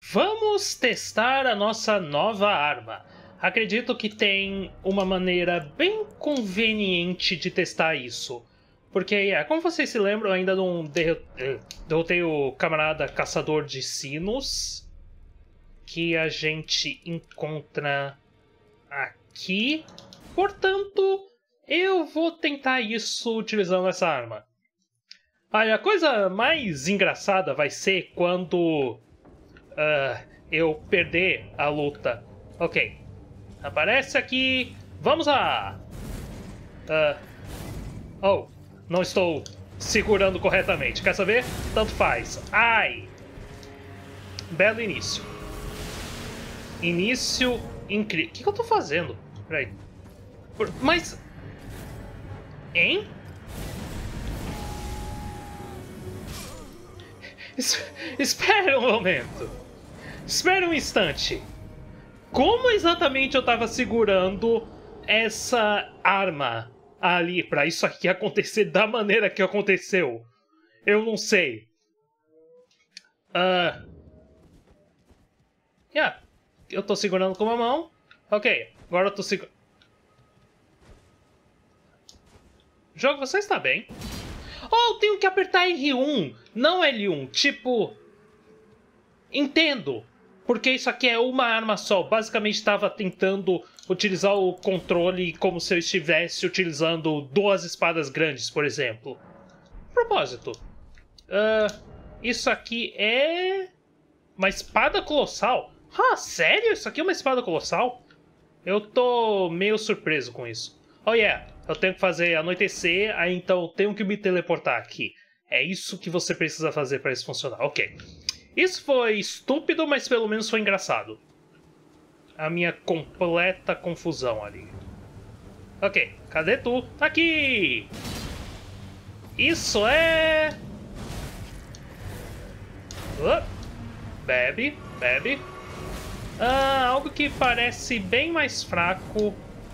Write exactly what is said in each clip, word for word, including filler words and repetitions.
Vamos testar a nossa nova arma. Acredito que tem uma maneira bem conveniente de testar isso. Porque, é, como vocês se lembram, eu ainda não derro derrotei o camarada caçador de sinos, que a gente encontra aqui. Portanto, eu vou tentar isso utilizando essa arma. Aí, a coisa mais engraçada vai ser quando uh, eu perder a luta. Ok. Aparece aqui. Vamos lá. Uh, oh, não estou segurando corretamente. Quer saber? Tanto faz. Ai. Belo início. Início incrível. O que, que eu tô fazendo? Peraí. Por... Mas... Hein? Es... Espera um momento. Espera um instante. Como exatamente eu tava segurando essa arma ali pra isso aqui acontecer da maneira que aconteceu? Eu não sei. Ah... Uh... Yeah. Eu tô segurando com uma mão. Ok, agora eu tô segurando... Jogo, você está bem? Oh, eu tenho que apertar R um, não L um. Tipo... Entendo. Porque isso aqui é uma arma só. Basicamente estava tentando utilizar o controle como se eu estivesse utilizando duas espadas grandes, por exemplo. Propósito. Uh, isso aqui é... Uma espada colossal? Ah, sério? Isso aqui é uma espada colossal? Eu tô meio surpreso com isso. Oh yeah, eu tenho que fazer anoitecer, aí então eu tenho que me teleportar aqui. É isso que você precisa fazer para isso funcionar. Ok. Isso foi estúpido, mas pelo menos foi engraçado. A minha completa confusão ali. Ok, cadê tu? Aqui! Isso é... Uh, bebe, bebe. Ah, algo que parece bem mais fraco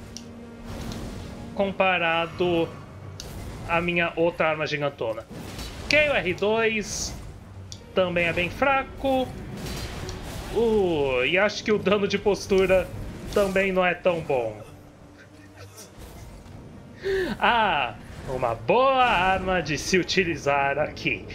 comparado à minha outra arma gigantona. Ok, o R dois também é bem fraco. Uh, e acho que o dano de postura também não é tão bom. Ah, uma boa arma de se utilizar aqui.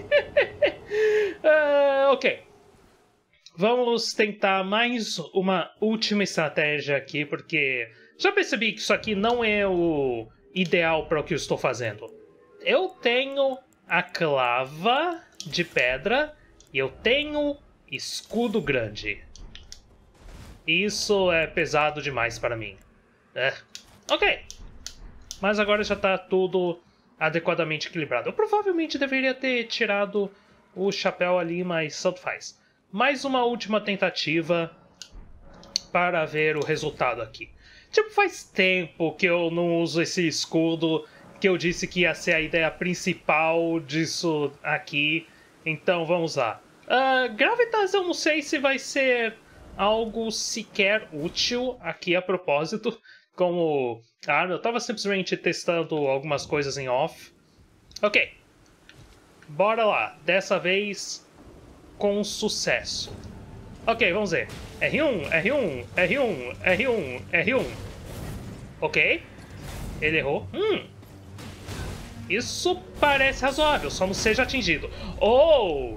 uh, ok. Vamos tentar mais uma última estratégia aqui, porque já percebi que isso aqui não é o ideal para o que eu estou fazendo. Eu tenho a clava de pedra e eu tenho escudo grande. Isso é pesado demais para mim. É. Ok. Mas agora já está tudo adequadamente equilibrado. Eu provavelmente deveria ter tirado o chapéu ali, mas tanto faz. Mais uma última tentativa para ver o resultado aqui. Tipo, faz tempo que eu não uso esse escudo, que eu disse que ia ser a ideia principal disso aqui. Então, vamos lá. Uh, Gravitas eu não sei se vai ser algo sequer útil aqui a propósito. Como arma, eu estava simplesmente testando algumas coisas em off. Ok. Bora lá. Dessa vez... com sucesso. Ok, vamos ver. R um, R um, R um, R um, R um. Ok. Ele errou. Hum. Isso parece razoável, só não seja atingido. Oh!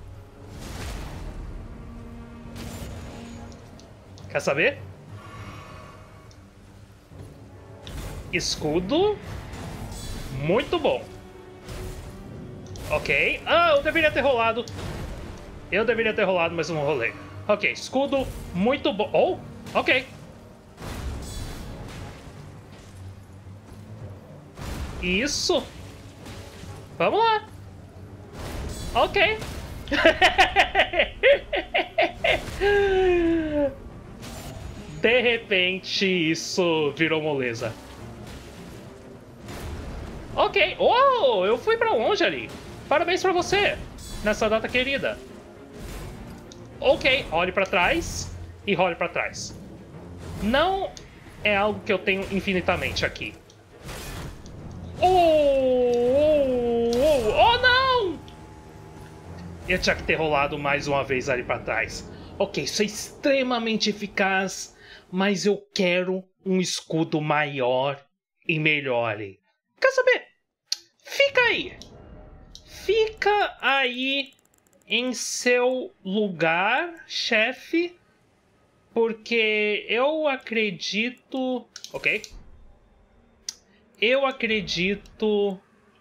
Quer saber? Escudo. Muito bom. Ok. Ah, eu deveria ter rolado. Eu deveria ter rolado, mas eu não rolei. Ok, escudo muito bom. Oh, ok. Isso. Vamos lá. Ok. De repente, isso virou moleza. Ok. Oh, eu fui pra longe ali. Parabéns pra você, nessa data querida. Ok, olhe pra trás e role pra trás. Não é algo que eu tenho infinitamente aqui. Oh, oh, oh, oh não! Eu tinha que ter rolado mais uma vez ali pra trás. Ok, isso é extremamente eficaz, mas eu quero um escudo maior e melhor. Quer saber? Fica aí! Fica aí em seu lugar, chefe, porque eu acredito... Ok. Eu acredito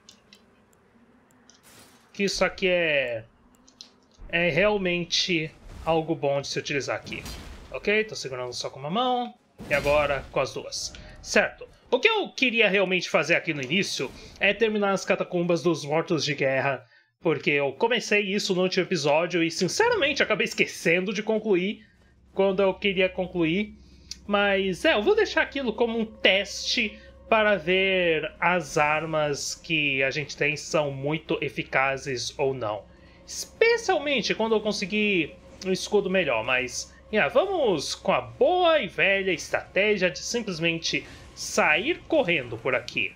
que isso aqui é, é realmente algo bom de se utilizar aqui. Ok, tô segurando só com uma mão e agora com as duas. Certo. O que eu queria realmente fazer aqui no início é terminar as catacumbas dos mortos de guerra, porque eu comecei isso no último episódio e, sinceramente, acabei esquecendo de concluir quando eu queria concluir. Mas, é, eu vou deixar aquilo como um teste para ver as armas que a gente tem são muito eficazes ou não. Especialmente quando eu conseguir um escudo melhor, mas... Yeah, vamos com a boa e velha estratégia de simplesmente sair correndo por aqui.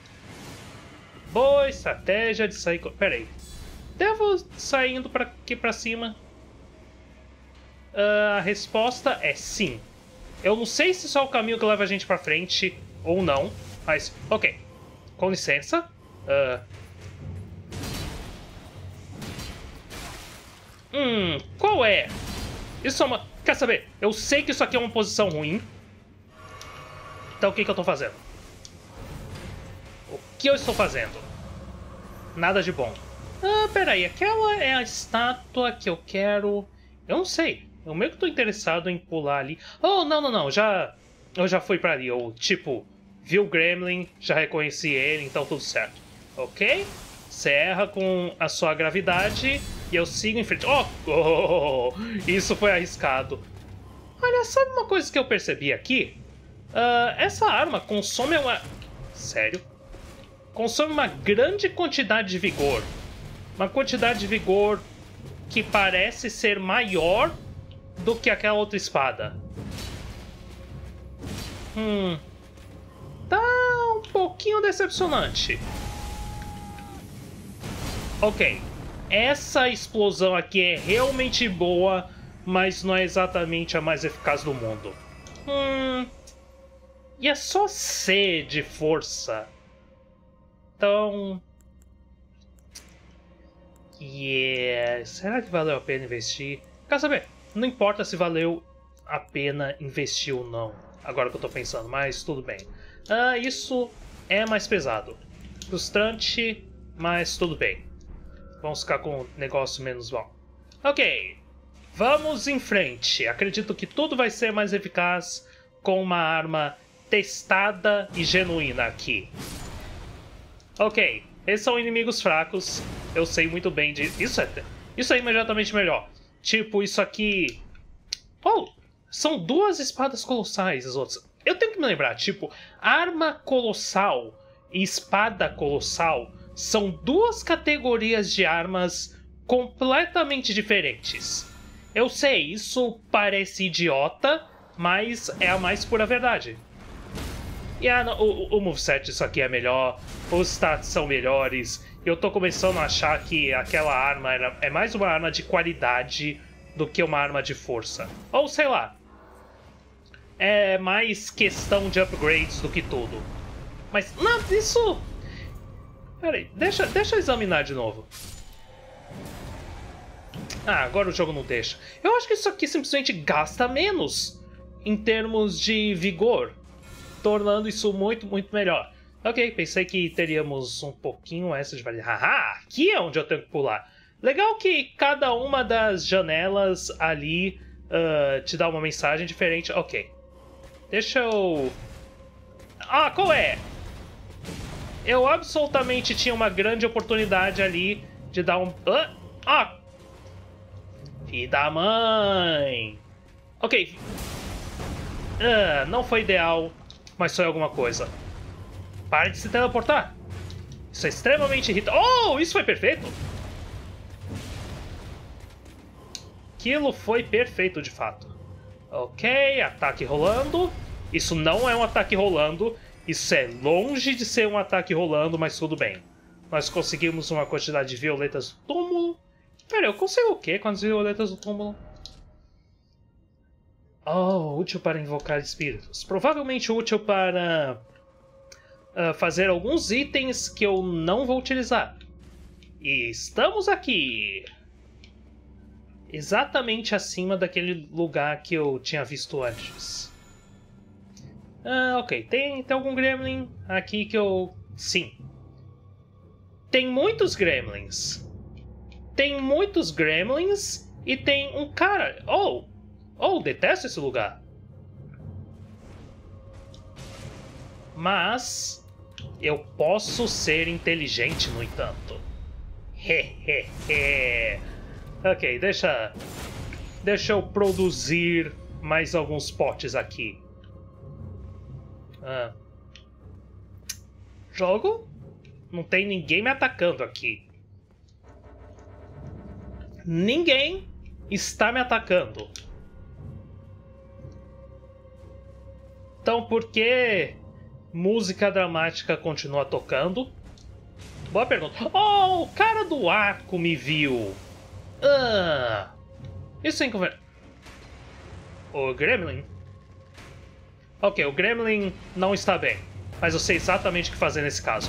Boa estratégia de sair... Pera aí. Devo sair indo para aqui para cima? Uh, a resposta é sim. Eu não sei se só é o caminho que leva a gente para frente ou não, mas... Ok. Com licença. Uh... Hum, qual é? Isso é uma... Quer saber? Eu sei que isso aqui é uma posição ruim. Então o que, que eu tô fazendo? O que eu estou fazendo? Nada de bom. Ah, peraí. Aquela é a estátua que eu quero... Eu não sei. Eu meio que tô interessado em pular ali. Oh, não, não, não. Já... Eu já fui pra ali. Eu, tipo, vi o Gremlin, já reconheci ele, então tudo certo. Ok? Você erra com a sua gravidade e eu sigo em frente. Oh, oh, isso foi arriscado. Olha, sabe uma coisa que eu percebi aqui? Uh, essa arma consome uma... Sério? Consome uma grande quantidade de vigor. Uma quantidade de vigor que parece ser maior do que aquela outra espada. Hum... Tá um pouquinho decepcionante. Ok, essa explosão aqui é realmente boa, mas não é exatamente a mais eficaz do mundo. Hum... E é só C de força. Então... Yeah... Será que valeu a pena investir? Quer saber? Não importa se valeu a pena investir ou não. Agora que eu tô pensando, mas tudo bem. Ah, isso é mais pesado. Frustrante, mas tudo bem. Vamos ficar com um negócio menos bom. Ok, vamos em frente. Acredito que tudo vai ser mais eficaz com uma arma testada e genuína aqui. Ok, esses são inimigos fracos. Eu sei muito bem disso. Isso é, isso é imediatamente melhor. Tipo, isso aqui... Oh, são duas espadas colossais as outras. Eu tenho que me lembrar, tipo, arma colossal e espada colossal são duas categorias de armas completamente diferentes. Eu sei, isso parece idiota, mas é a mais pura verdade. E ah, não, o, o moveset disso aqui é melhor, os stats são melhores, e eu tô começando a achar que aquela arma era, é mais uma arma de qualidade do que uma arma de força. Ou sei lá, é mais questão de upgrades do que tudo. Mas, não, isso... Peraí, deixa, deixa eu examinar de novo. Ah, agora o jogo não deixa. Eu acho que isso aqui simplesmente gasta menos em termos de vigor, tornando isso muito, muito melhor. Ok, pensei que teríamos um pouquinho essa de validade. Haha, aqui é onde eu tenho que pular. Legal que cada uma das janelas ali uh, te dá uma mensagem diferente. Ok. Deixa eu... Ah, qual é? Eu absolutamente tinha uma grande oportunidade ali de dar um... Ah! Ah! Filho da mãe! Ok. Uh, não foi ideal, mas foi alguma coisa. Pare de se teleportar. Isso é extremamente irritante. Oh, isso foi perfeito! Aquilo foi perfeito, de fato. Ok, ataque rolando. Isso não é um ataque rolando. Isso é longe de ser um ataque rolando, mas tudo bem. Nós conseguimos uma quantidade de violetas do túmulo. Pera, eu consigo o quê com as violetas do túmulo? Oh, útil para invocar espíritos. Provavelmente útil para uh, fazer alguns itens que eu não vou utilizar. E estamos aqui. Exatamente acima daquele lugar que eu tinha visto antes. Ah, ok. Tem, tem algum gremlin aqui que eu... Sim. Tem muitos gremlins. Tem muitos gremlins e tem um cara... Oh! Oh, detesto esse lugar. Mas... eu posso ser inteligente, no entanto. Hehehe. Ok, deixa... Deixa eu produzir mais alguns potes aqui. Ah. Jogo? Não tem ninguém me atacando aqui. Ninguém está me atacando. Então por que música dramática continua tocando? Boa pergunta. Oh, o cara do arco me viu. Ah, isso sem conversa. O Gremlin? Ok, o Gremlin não está bem. Mas eu sei exatamente o que fazer nesse caso.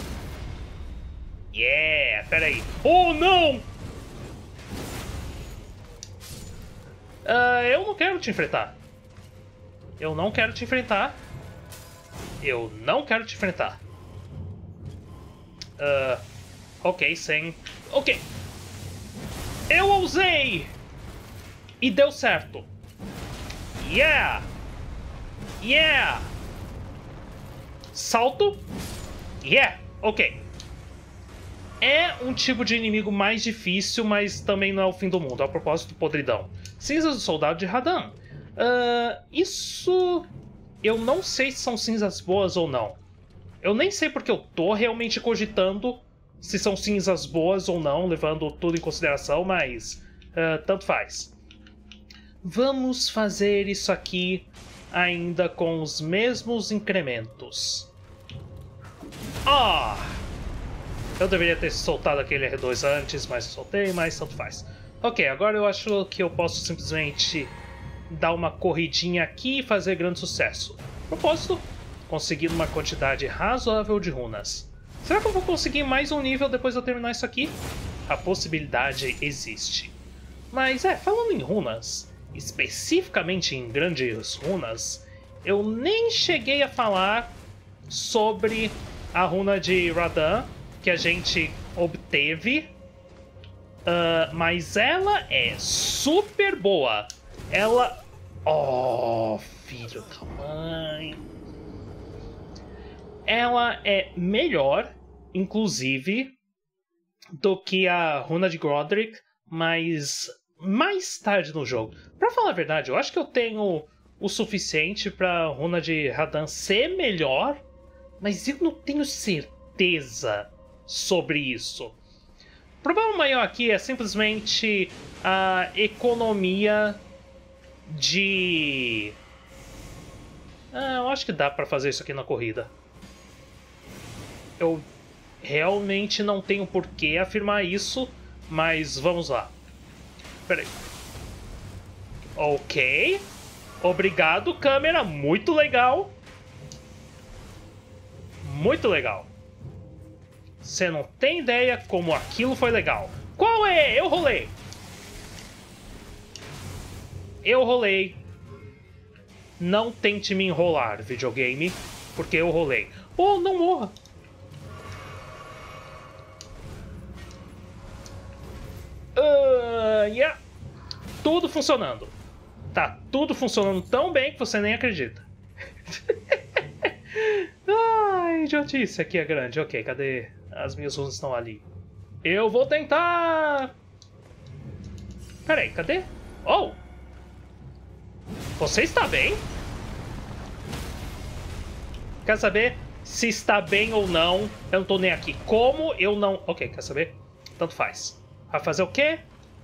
Yeah, peraí. Oh, não! Uh, eu não quero te enfrentar. Eu não quero te enfrentar. Eu não quero te enfrentar. Uh, ok, sem... Ok. Eu ousei! E deu certo. Yeah! Yeah! Salto. Yeah! Ok. É um tipo de inimigo mais difícil, mas também não é o fim do mundo. A propósito, podridão. Cinzas do soldado de Radan. Uh, isso... Eu não sei se são cinzas boas ou não. Eu nem sei porque eu tô realmente cogitando se são cinzas boas ou não, levando tudo em consideração, mas... Uh, tanto faz. Vamos fazer isso aqui ainda com os mesmos incrementos. Ah! Eu deveria ter soltado aquele R dois antes, mas soltei, mas tanto faz. Ok, agora eu acho que eu posso simplesmente dar uma corridinha aqui e fazer grande sucesso. Propósito, conseguir uma quantidade razoável de runas. Será que eu vou conseguir mais um nível depois de eu terminar isso aqui? A possibilidade existe. Mas é, falando em runas, especificamente em grandes runas, eu nem cheguei a falar sobre a runa de Radan que a gente obteve, uh, mas ela é super boa. Ela... Oh, filho da mãe. Ela é melhor, inclusive, do que a runa de Godric, mas mais tarde no jogo. Pra falar a verdade, eu acho que eu tenho o suficiente pra runa de Radan ser melhor, mas eu não tenho certeza sobre isso. O problema maior aqui é simplesmente a economia de... Ah, eu acho que dá pra fazer isso aqui na corrida. Eu realmente não tenho por que afirmar isso, mas vamos lá. Pera aí. Ok. Obrigado, câmera. Muito legal. Muito legal. Você não tem ideia como aquilo foi legal. Qual é? Eu rolei. Eu rolei. Não tente me enrolar, videogame, porque eu rolei. Oh, não morra. Uh, yeah. Tudo funcionando. Tá tudo funcionando tão bem que você nem acredita. Ai, idiotice aqui é grande. Ok, cadê? As minhas runas estão ali. Eu vou tentar... Peraí, cadê? Oh! Você está bem? Quer saber se está bem ou não? Eu não tô nem aqui. Como eu não... Ok, quer saber? Tanto faz. Vai fazer o quê?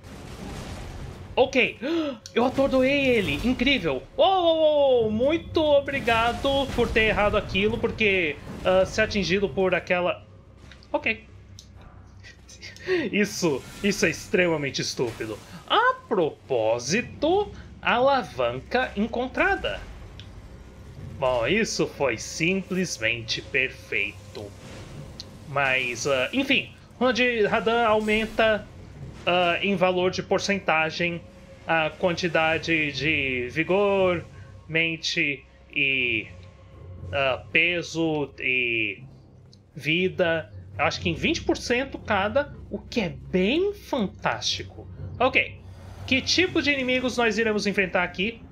Ok. Eu atordoei ele. Incrível. Oh, oh, oh. Muito obrigado por ter errado aquilo, porque uh, ser atingido por aquela... Ok. Isso, isso é extremamente estúpido. A propósito, alavanca encontrada. Bom, isso foi simplesmente perfeito. Mas, uh, enfim, runa de Radan aumenta uh, em valor de porcentagem a quantidade de vigor, mente e uh, peso e vida. Eu acho que em vinte por cento cada, o que é bem fantástico. Ok, que tipo de inimigos nós iremos enfrentar aqui?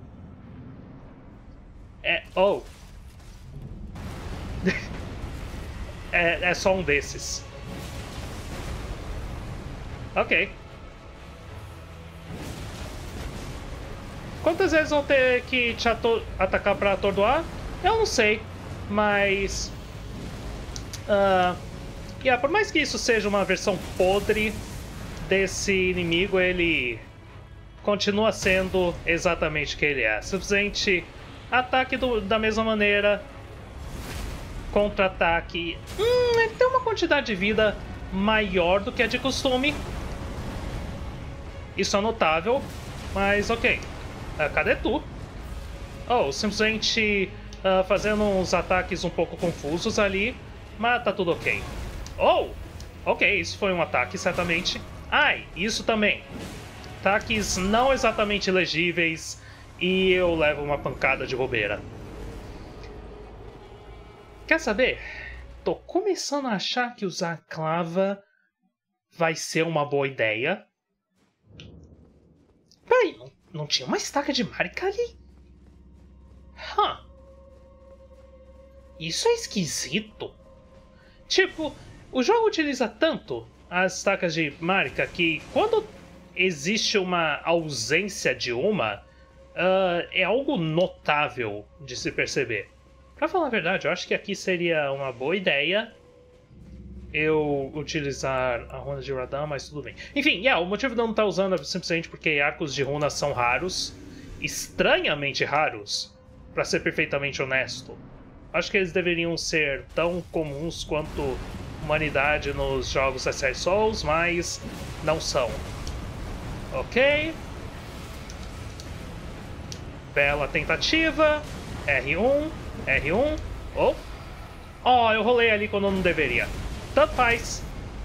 É... Oh. é, é só um desses. Ok. Quantas vezes vão ter que te atacar pra atordoar? Eu não sei, mas... Uh, yeah, por mais que isso seja uma versão podre desse inimigo, ele continua sendo exatamente o que ele é. Simplesmente ataque do, da mesma maneira, contra-ataque. Hum, ele tem uma quantidade de vida maior do que a de costume. Isso é notável, mas ok. Uh, cadê tu? Oh, simplesmente uh, fazendo uns ataques um pouco confusos ali, mas tá tudo ok. Oh, ok, isso foi um ataque, certamente. Ai, isso também. Ataques não exatamente legíveis e eu levo uma pancada de bobeira. Quer saber? Tô começando a achar que usar clava vai ser uma boa ideia. Peraí, não, não tinha uma estaca de marca ali? Huh. Isso é esquisito. Tipo, o jogo utiliza tanto as estacas de marca que quando existe uma ausência de uma, uh, é algo notável de se perceber. Pra falar a verdade, eu acho que aqui seria uma boa ideia eu utilizar a runa de Radan, mas tudo bem. Enfim, yeah, o motivo de eu não estar usando é simplesmente porque arcos de runa são raros, estranhamente raros, pra ser perfeitamente honesto. Acho que eles deveriam ser tão comuns quanto humanidade nos jogos da série Souls, mas não são. Ok. Bela tentativa. R um, R um. Oh, oh, eu rolei ali quando eu não deveria. Tanto faz.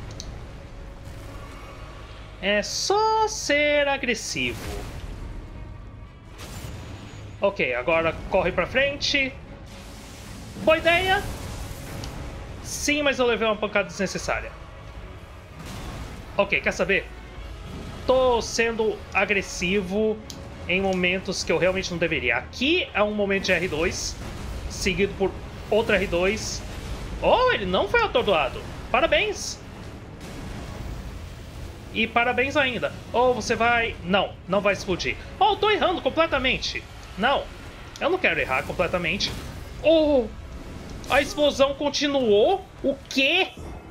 É só ser agressivo. Ok, agora corre pra frente. Boa ideia. Sim, mas eu levei uma pancada desnecessária. Ok, quer saber? Tô sendo agressivo em momentos que eu realmente não deveria. Aqui é um momento de R dois, seguido por outro R dois. Oh, ele não foi atordoado. Parabéns. E parabéns ainda. Oh, você vai... Não, não vai explodir. Oh, tô errando completamente. Não, eu não quero errar completamente. Oh, a explosão continuou? O quê?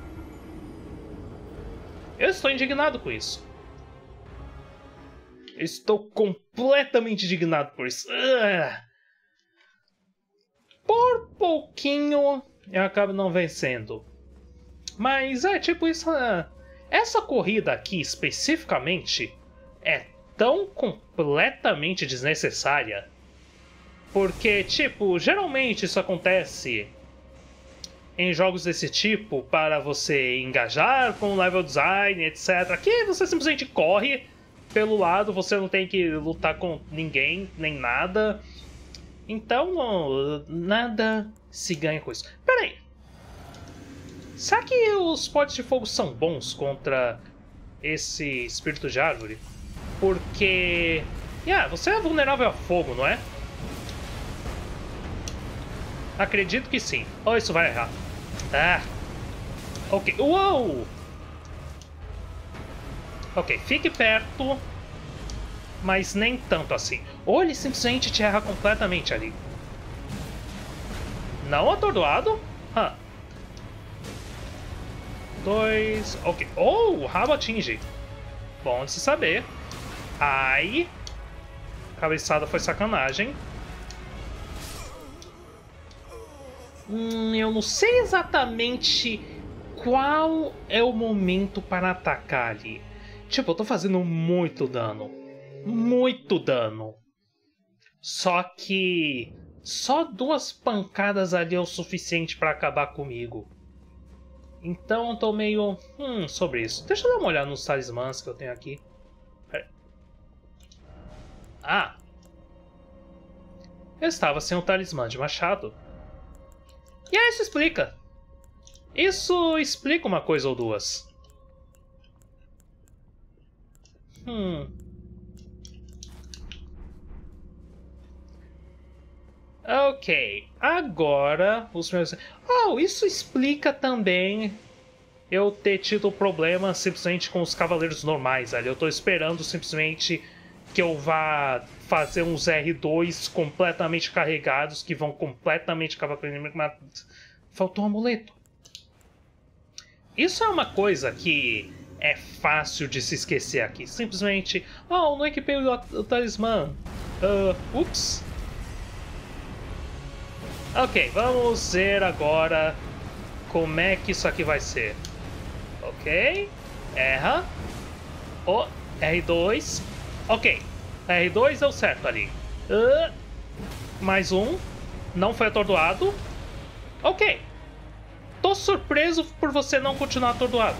Eu estou indignado com isso. Estou completamente indignado por isso. Ugh. Por pouquinho eu acabo não vencendo. Mas é tipo isso. Uh, essa corrida aqui especificamente é tão completamente desnecessária. Porque, tipo, geralmente isso acontece em jogos desse tipo para você engajar com o level design, etcétera. Aqui você simplesmente corre pelo lado, você não tem que lutar com ninguém, nem nada. Então, não, nada se ganha com isso. Pera aí. Será que os potes de fogo são bons contra esse espírito de árvore? Porque... Yeah, você é vulnerável a fogo, não é? Acredito que sim. Oh, isso vai errar. Ah. Ok. Uou! Ok, fique perto. Mas nem tanto assim. Ou ele simplesmente te erra completamente ali. Não atordoado? Huh. Dois... Ok. Oh, o rabo atinge. Bom de se saber. Ai. Cabeçada foi sacanagem. Hum, eu não sei exatamente qual é o momento para atacar ali? Tipo, eu tô fazendo muito dano. Muito dano. Só que só duas pancadas ali é o suficiente para acabar comigo. Então eu tô meio... Hum, sobre isso. Deixa eu dar uma olhada nos talismãs que eu tenho aqui. Pera. Ah! Eu estava sem o talismã de machado. E aí isso explica. Isso explica uma coisa ou duas. Hum... Ok, agora os meus... Oh, isso explica também eu ter tido problema simplesmente com os cavaleiros normais ali. Eu tô esperando simplesmente que eu vá fazer uns R dois completamente carregados que vão completamente acabar com o inimigo, mas faltou um amuleto. Isso é uma coisa que é fácil de se esquecer aqui. Simplesmente, oh, não equipei o, o talismã. Uh, ups. Ok, vamos ver agora como é que isso aqui vai ser. Ok, erra. Oh, R dois. Ok, R dois deu certo ali. Uh, mais um. Não foi atordoado. Ok. Tô surpreso por você não continuar atordoado.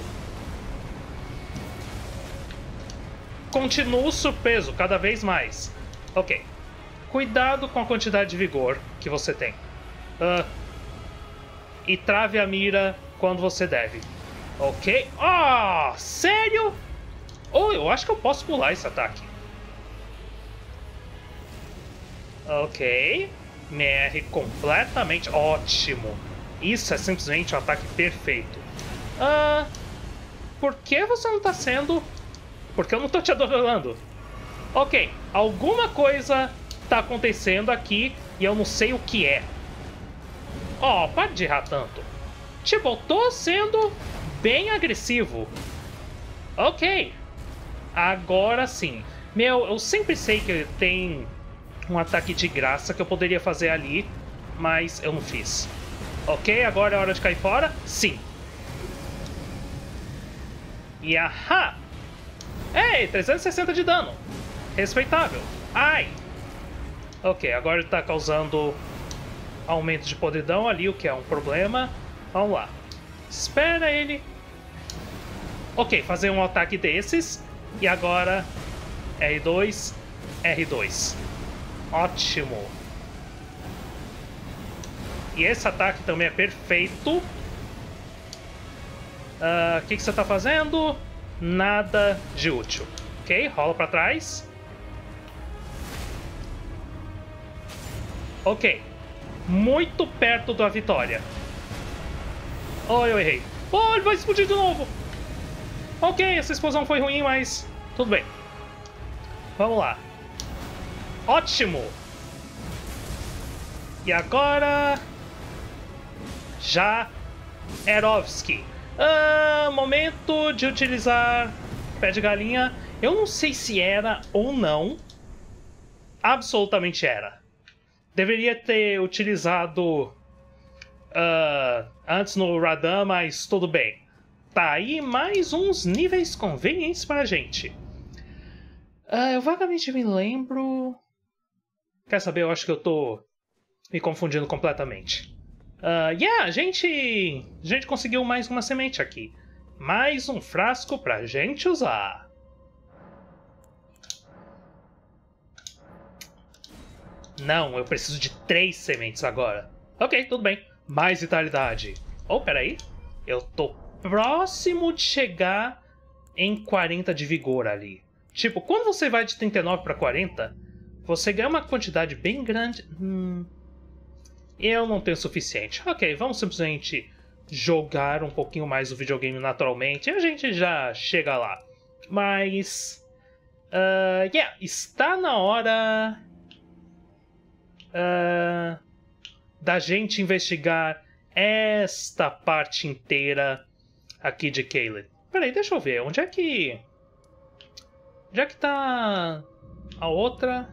Continuo surpreso cada vez mais. Ok. Cuidado com a quantidade de vigor que você tem. Uh, e trave a mira quando você deve. Ok. Ah, oh, sério? Oh, eu acho que eu posso pular esse ataque. Ok. M R completamente ótimo. Isso é simplesmente um ataque perfeito. Ah, por que você não está sendo... Porque eu não estou te adorando. Ok, alguma coisa está acontecendo aqui e eu não sei o que é. Oh, para de errar tanto. Tipo, eu tô sendo bem agressivo. Ok. Agora sim. Meu, eu sempre sei que tem um ataque de graça que eu poderia fazer ali, mas eu não fiz. Ok, agora é hora de cair fora? Sim. E ahá! Ei, trezentos e sessenta de dano. Respeitável. Ai! Ok, agora ele tá causando aumento de podridão ali, o que é um problema. Vamos lá. Espera ele. Ok, fazer um ataque desses. E agora R dois, R dois. Ótimo. E esse ataque também é perfeito. O uh, que, que você tá fazendo? Nada de útil. Ok, rola pra trás. Ok. Muito perto da vitória. Oh, eu errei. Oh, ele vai explodir de novo. Ok, essa explosão foi ruim, mas tudo bem. Vamos lá. Ótimo. E agora... Já Erovski. Ah, momento de utilizar pé de galinha. Eu não sei se era ou não. Absolutamente era. Deveria ter utilizado uh, antes no Radan, mas tudo bem. Tá aí mais uns níveis convenientes para a gente. Uh, eu vagamente me lembro... Quer saber? Eu acho que eu tô me confundindo completamente. Uh, yeah, a gente, a gente conseguiu mais uma semente aqui. Mais um frasco pra gente usar. Não, eu preciso de três sementes agora. Ok, tudo bem. Mais vitalidade. Oh, peraí. Eu tô próximo de chegar em quarenta de vigor ali. Tipo, quando você vai de trinta e nove para quarenta, você ganha uma quantidade bem grande... Hum... Eu não tenho o suficiente. Ok, vamos simplesmente jogar um pouquinho mais o videogame naturalmente e a gente já chega lá. Mas... Uh, yeah, está na hora... Uh, da gente investigar esta parte inteira aqui de Caelid. Peraí, deixa eu ver. Onde é que... Onde é que tá a outra?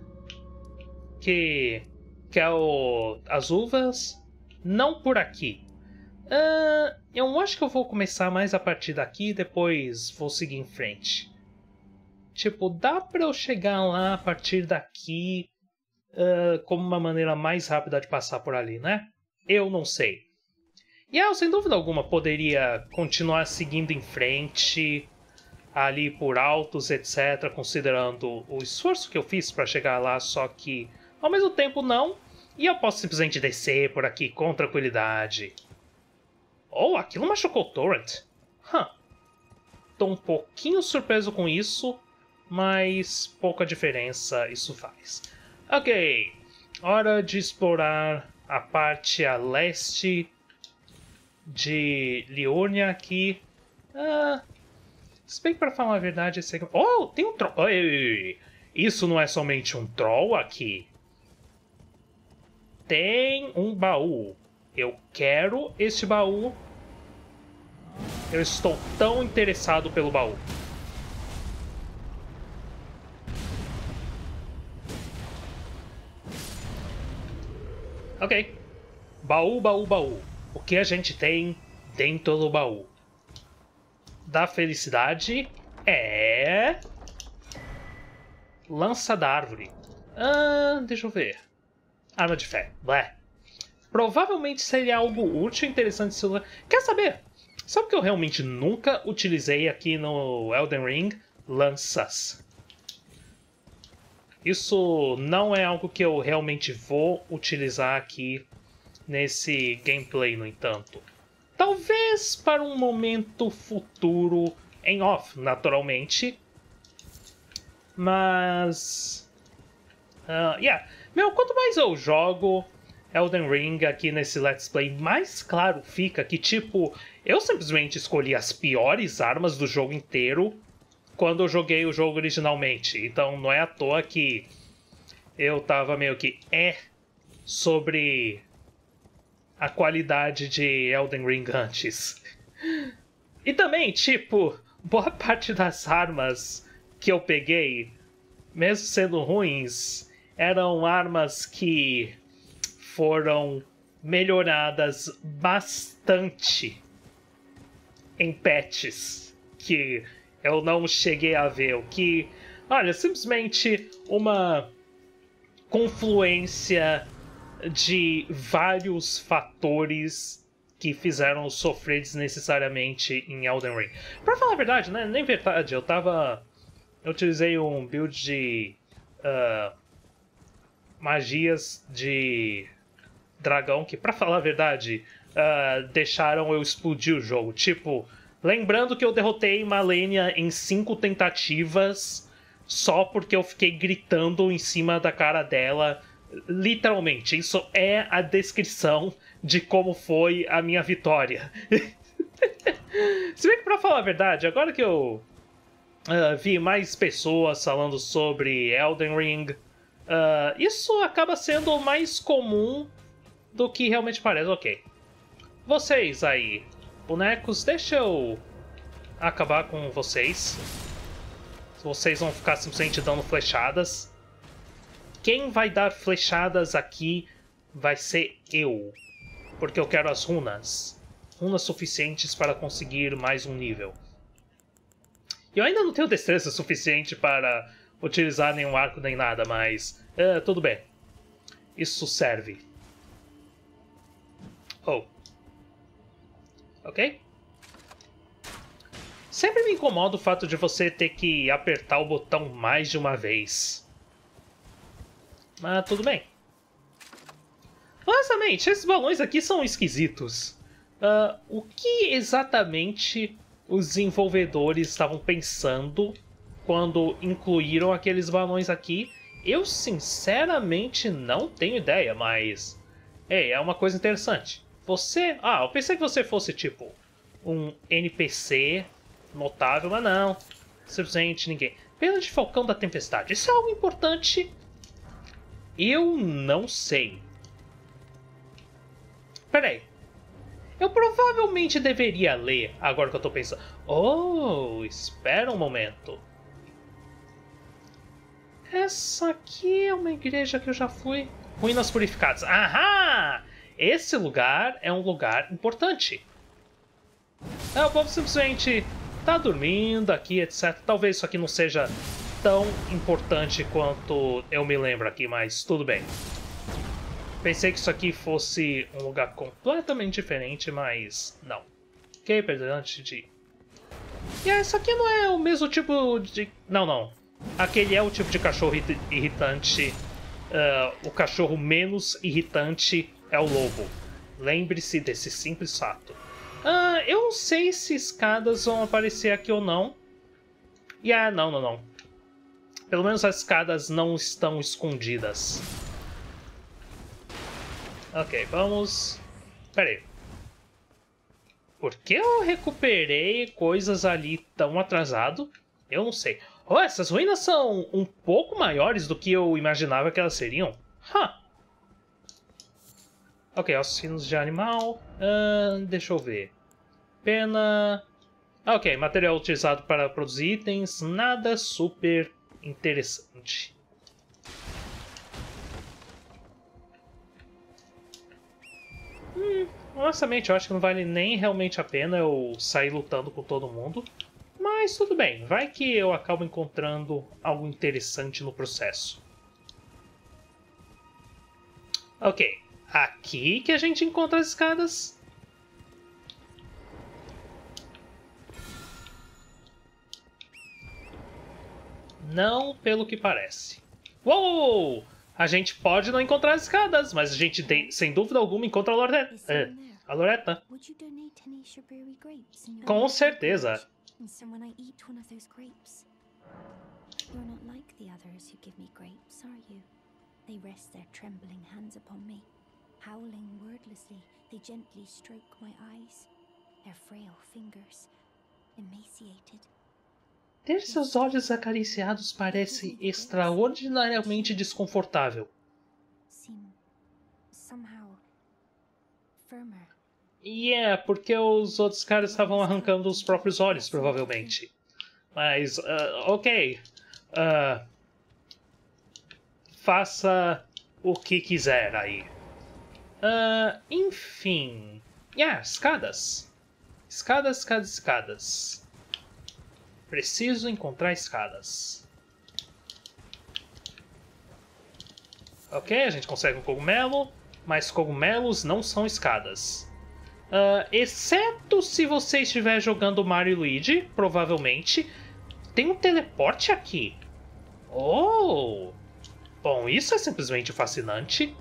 Que... Que é o... As uvas? Não por aqui. Uh, eu acho que eu vou começar mais a partir daqui e depois vou seguir em frente. Tipo, dá pra eu chegar lá a partir daqui uh, como uma maneira mais rápida de passar por ali, né? Eu não sei. E eu, sem dúvida alguma, poderia continuar seguindo em frente ali por altos, etcétera, considerando o esforço que eu fiz para chegar lá, só que ao mesmo tempo não. E eu posso simplesmente descer por aqui com tranquilidade. Oh, aquilo machucou o Torrent. Huh. Tô um pouquinho surpreso com isso, mas pouca diferença isso faz. Ok, hora de explorar a parte a leste de Liurnia aqui. Ah, se bem que pra falar a verdade, esse aqui... Oh, tem um troll. Ei, isso não é somente um troll aqui. Tem um baú. Eu quero este baú. Eu estou tão interessado pelo baú. Ok. Baú, baú, baú. O que a gente tem dentro do baú? Da felicidade é... Lança da árvore. Ah, deixa eu ver. Arma de fé. Blé. Provavelmente seria algo útil e interessante se eu... Quer saber? Sabe o que eu realmente nunca utilizei aqui no Elden Ring? Lanças. Isso não é algo que eu realmente vou utilizar aqui nesse gameplay, no entanto. Talvez para um momento futuro em off, naturalmente. Mas... Uh, yeah. Meu, quanto mais eu jogo Elden Ring aqui nesse Let's Play, mais claro fica que, tipo, eu simplesmente escolhi as piores armas do jogo inteiro quando eu joguei o jogo originalmente. Então não é à toa que eu tava meio que é sobre a qualidade de Elden Ring antes. E também, tipo, boa parte das armas que eu peguei, mesmo sendo ruins, eram armas que foram melhoradas bastante em patches que eu não cheguei a ver. O que, olha, simplesmente uma confluência de vários fatores que fizeram sofrer desnecessariamente em Elden Ring. Pra falar a verdade, né? Nem verdade, eu tava... Eu utilizei um build de... Uh, magias de dragão que, pra falar a verdade, uh, deixaram eu explodir o jogo. Tipo, lembrando que eu derrotei Malenia em cinco tentativas só porque eu fiquei gritando em cima da cara dela. Literalmente, isso é a descrição de como foi a minha vitória. Se bem que, pra falar a verdade, agora que eu uh, vi mais pessoas falando sobre Elden Ring, uh, isso acaba sendo mais comum do que realmente parece. Ok. Vocês aí, bonecos, deixa eu acabar com vocês. Vocês vão ficar simplesmente dando flechadas. Quem vai dar flechadas aqui vai ser eu. Porque eu quero as runas. Runas suficientes para conseguir mais um nível. Eu ainda não tenho destreza suficiente para utilizar nenhum arco nem nada, mas... Uh, tudo bem. Isso serve. Oh. Ok? Sempre me incomoda o fato de você ter que apertar o botão mais de uma vez. Mas tudo bem. Honestamente, esses balões aqui são esquisitos. Uh, o que exatamente os desenvolvedores estavam pensando quando incluíram aqueles balões aqui? Eu sinceramente não tenho ideia, mas... Ei, é uma coisa interessante. Você... Ah, eu pensei que você fosse tipo um N P C notável, mas não. Simplesmente ninguém. Pena de Falcão da Tempestade. Isso é algo importante? Eu não sei. Peraí. Eu provavelmente deveria ler, agora que eu tô pensando. Oh, espera um momento. Essa aqui é uma igreja que eu já fui. Ruínas Purificadas. Ahá! esse lugar é um lugar importante. É, o povo simplesmente tá dormindo aqui, etcétera. Talvez isso aqui não seja tão importante quanto eu me lembro aqui, mas tudo bem. Pensei que isso aqui fosse um lugar completamente diferente, mas não. Ok, perdão, antes de... E yeah, isso aqui não é o mesmo tipo de... Não, não. Aquele é o tipo de cachorro irritante. Uh, o cachorro menos irritante é o lobo. Lembre-se desse simples fato. Uh, eu não sei se escadas vão aparecer aqui ou não. E yeah, não, não, não. Pelo menos as escadas não estão escondidas. Ok, vamos... Pera aí. Por que eu recuperei coisas ali tão atrasado? Eu não sei. Oh, essas ruínas são um pouco maiores do que eu imaginava que elas seriam. Huh. Ok, ossos de animal. Uh, deixa eu ver. Pena... Ok, material utilizado para produzir itens. Nada super interessante. Hum, honestamente, eu acho que não vale nem realmente a pena eu sair lutando com todo mundo. Mas tudo bem, vai que eu acabo encontrando algo interessante no processo. Ok, aqui que a gente encontra as escadas. Não pelo que parece. Uou! A gente pode não encontrar as escadas, mas a gente, tem, sem dúvida alguma, encontra a Loreta. É, a Loreta. Com certeza. You're not like the others who give me grapes, are you? They rest their trembling hands upon me. Howling wordlessly, they gently stroke my eyes. Their frail fingers, emaciated. Ter seus olhos acariciados parece extraordinariamente desconfortável. Seem somehow firmer. E é porque os outros caras estavam arrancando os próprios olhos, provavelmente. Mas, uh, ok. Uh, faça o que quiser aí. Uh, enfim. Yeah, escadas. Escadas, escadas, escadas. Preciso encontrar escadas. Ok, a gente consegue um cogumelo, mas cogumelos não são escadas. Uh, exceto se você estiver jogando Mario e Luigi, provavelmente. Tem um teleporte aqui. Oh! Bom, isso é simplesmente fascinante.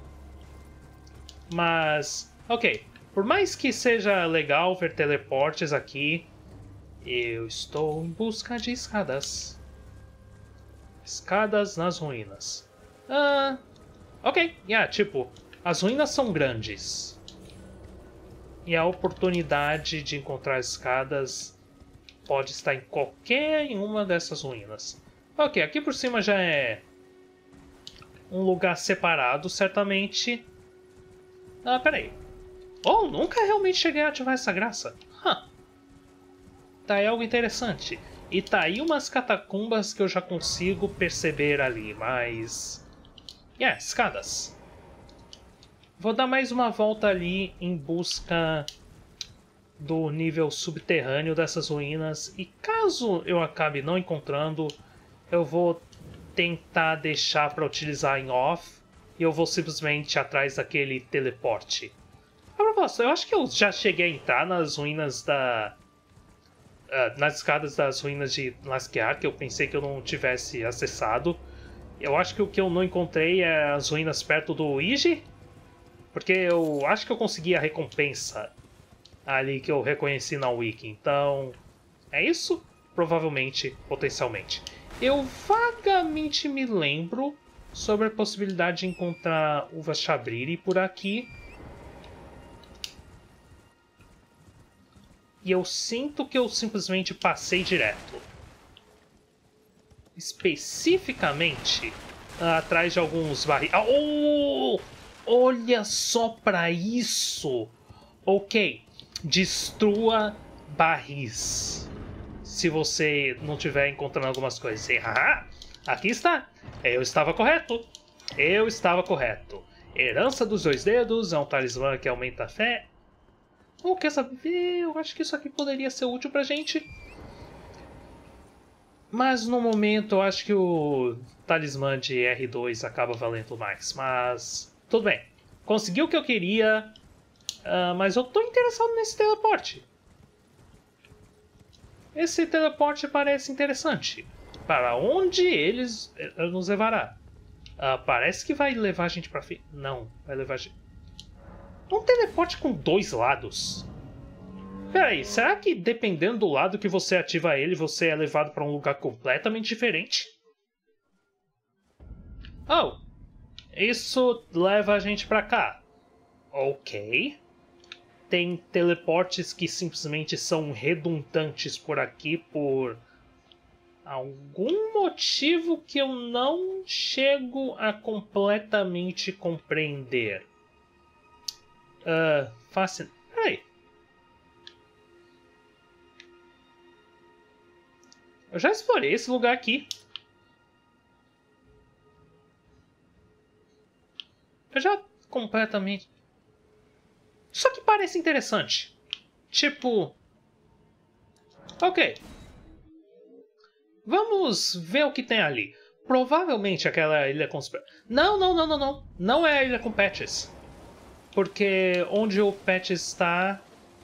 Mas, ok. Por mais que seja legal ver teleportes aqui, eu estou em busca de escadas. Escadas nas ruínas. Ah, ok. Yeah, tipo, as ruínas são grandes. E a oportunidade de encontrar escadas pode estar em qualquer uma dessas ruínas. Ok, aqui por cima já é um lugar separado, certamente. Ah, peraí. Oh, nunca realmente cheguei a ativar essa graça. Huh. Tá aí algo interessante. E tá aí umas catacumbas que eu já consigo perceber ali, mas... Yeah, escadas. Vou dar mais uma volta ali em busca do nível subterrâneo dessas ruínas. E caso eu acabe não encontrando, eu vou tentar deixar para utilizar em off. E eu vou simplesmente atrás daquele teleporte. A propósito, eu acho que eu já cheguei a entrar nas ruínas da... Uh, nas escadas das ruínas de Lasquiar, que eu pensei que eu não tivesse acessado. Eu acho que o que eu não encontrei é as ruínas perto do Luigi. Porque eu acho que eu consegui a recompensa ali que eu reconheci na Wiki. Então, é isso? Provavelmente, potencialmente. Eu vagamente me lembro sobre a possibilidade de encontrar uva chabriri por aqui. E eu sinto que eu simplesmente passei direto. Especificamente, atrás de alguns barris. Oh! Olha só pra isso! Ok, destrua barris. Se você não estiver encontrando algumas coisas. E, haha, aqui está. Eu estava correto. Eu estava correto. Herança dos dois dedos, é um talismã que aumenta a fé. Oh, quer saber? Eu acho que isso aqui poderia ser útil pra gente. Mas no momento eu acho que o talismã de R dois acaba valendo mais. Mas tudo bem. Consegui o que eu queria. Uh, mas eu tô interessado nesse teleporte. Esse teleporte parece interessante. Para onde eles nos levará? Uh, parece que vai levar a gente pra frente. Não, vai levar a gente... Um teleporte com dois lados. Peraí, será que dependendo do lado que você ativa ele, você é levado para um lugar completamente diferente? Oh, isso leva a gente pra cá. Ok. Tem teleportes que simplesmente são redundantes por aqui por algum motivo que eu não chego a completamente compreender. Uh, fascinante. Peraí. Eu já explorei esse lugar aqui. Eu já completamente... Só que parece interessante. Tipo... Ok. Vamos ver o que tem ali. Provavelmente aquela ilha com... Não, não, não, não, não. Não é a ilha com Patches. Porque onde o Patches está...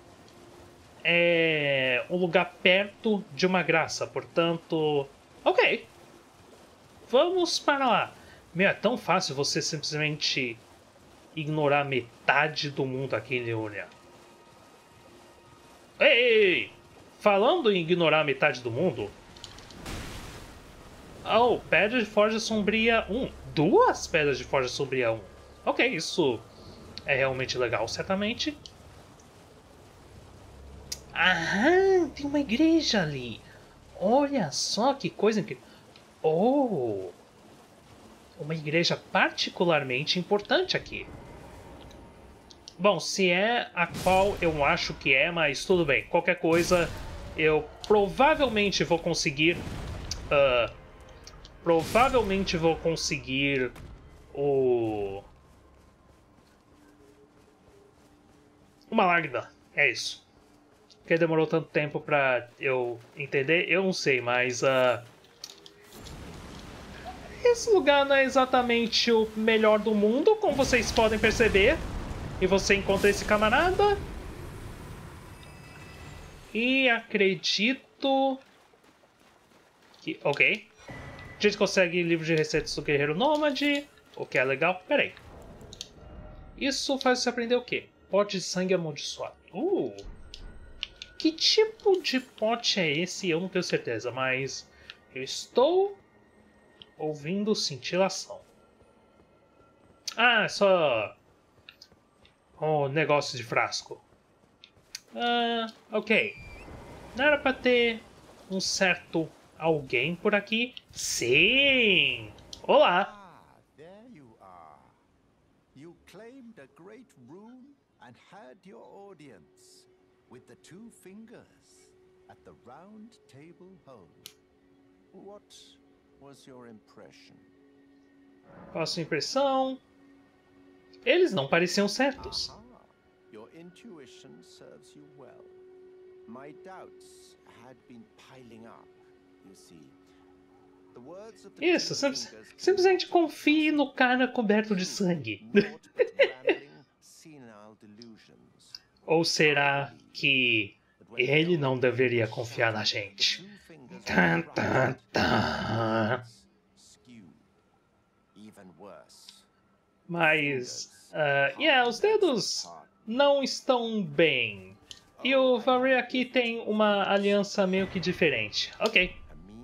é um lugar perto de uma graça, portanto... Ok. Vamos para lá. Meu, é tão fácil você simplesmente ignorar metade do mundo aqui em Leonia. Ei, ei, ei! Falando em ignorar metade do mundo... Oh, Pedra de Forja Sombria um. Duas Pedras de Forja Sombria um. Ok, isso é realmente legal, certamente. Ah, tem uma igreja ali. Olha só que coisa incrível. Oh, uma igreja particularmente importante aqui. Bom, se é a qual eu acho que é, mas tudo bem. Qualquer coisa, eu provavelmente vou conseguir... Uh, provavelmente vou conseguir o... uma lágrima. É isso. Porque demorou tanto tempo pra eu entender, eu não sei, mas... Uh, esse lugar não é exatamente o melhor do mundo, como vocês podem perceber. E você encontra esse camarada. E acredito... que... Ok. A gente consegue livro de receitas do Guerreiro Nômade, o que é legal. Pera aí. Isso faz você aprender o quê? Pote de sangue amaldiçoado. Uh! Que tipo de pote é esse? Eu não tenho certeza, mas eu estou ouvindo cintilação. Ah, só um negócio de frasco. Ah, ok. Não era pra ter um certo alguém por aqui? Sim! Olá! Ah, there you are. You claimed a great rune and had your audience with the two fingers at the round table home. What was your impression? Qual a sua impressão? Eles não pareciam certos. Aha. Your intuition serves you well. My doubts had been piling up, you see. The words of the Isso, two sim- fingers simplesmente confie no cara coberto de sangue. naught but rambling, senile delusions. Ou será que ele não deveria confiar na gente? Tan, tan, tan. Mas, uh, yeah, os dedos não estão bem. E o Varia aqui tem uma aliança meio que diferente. Ok.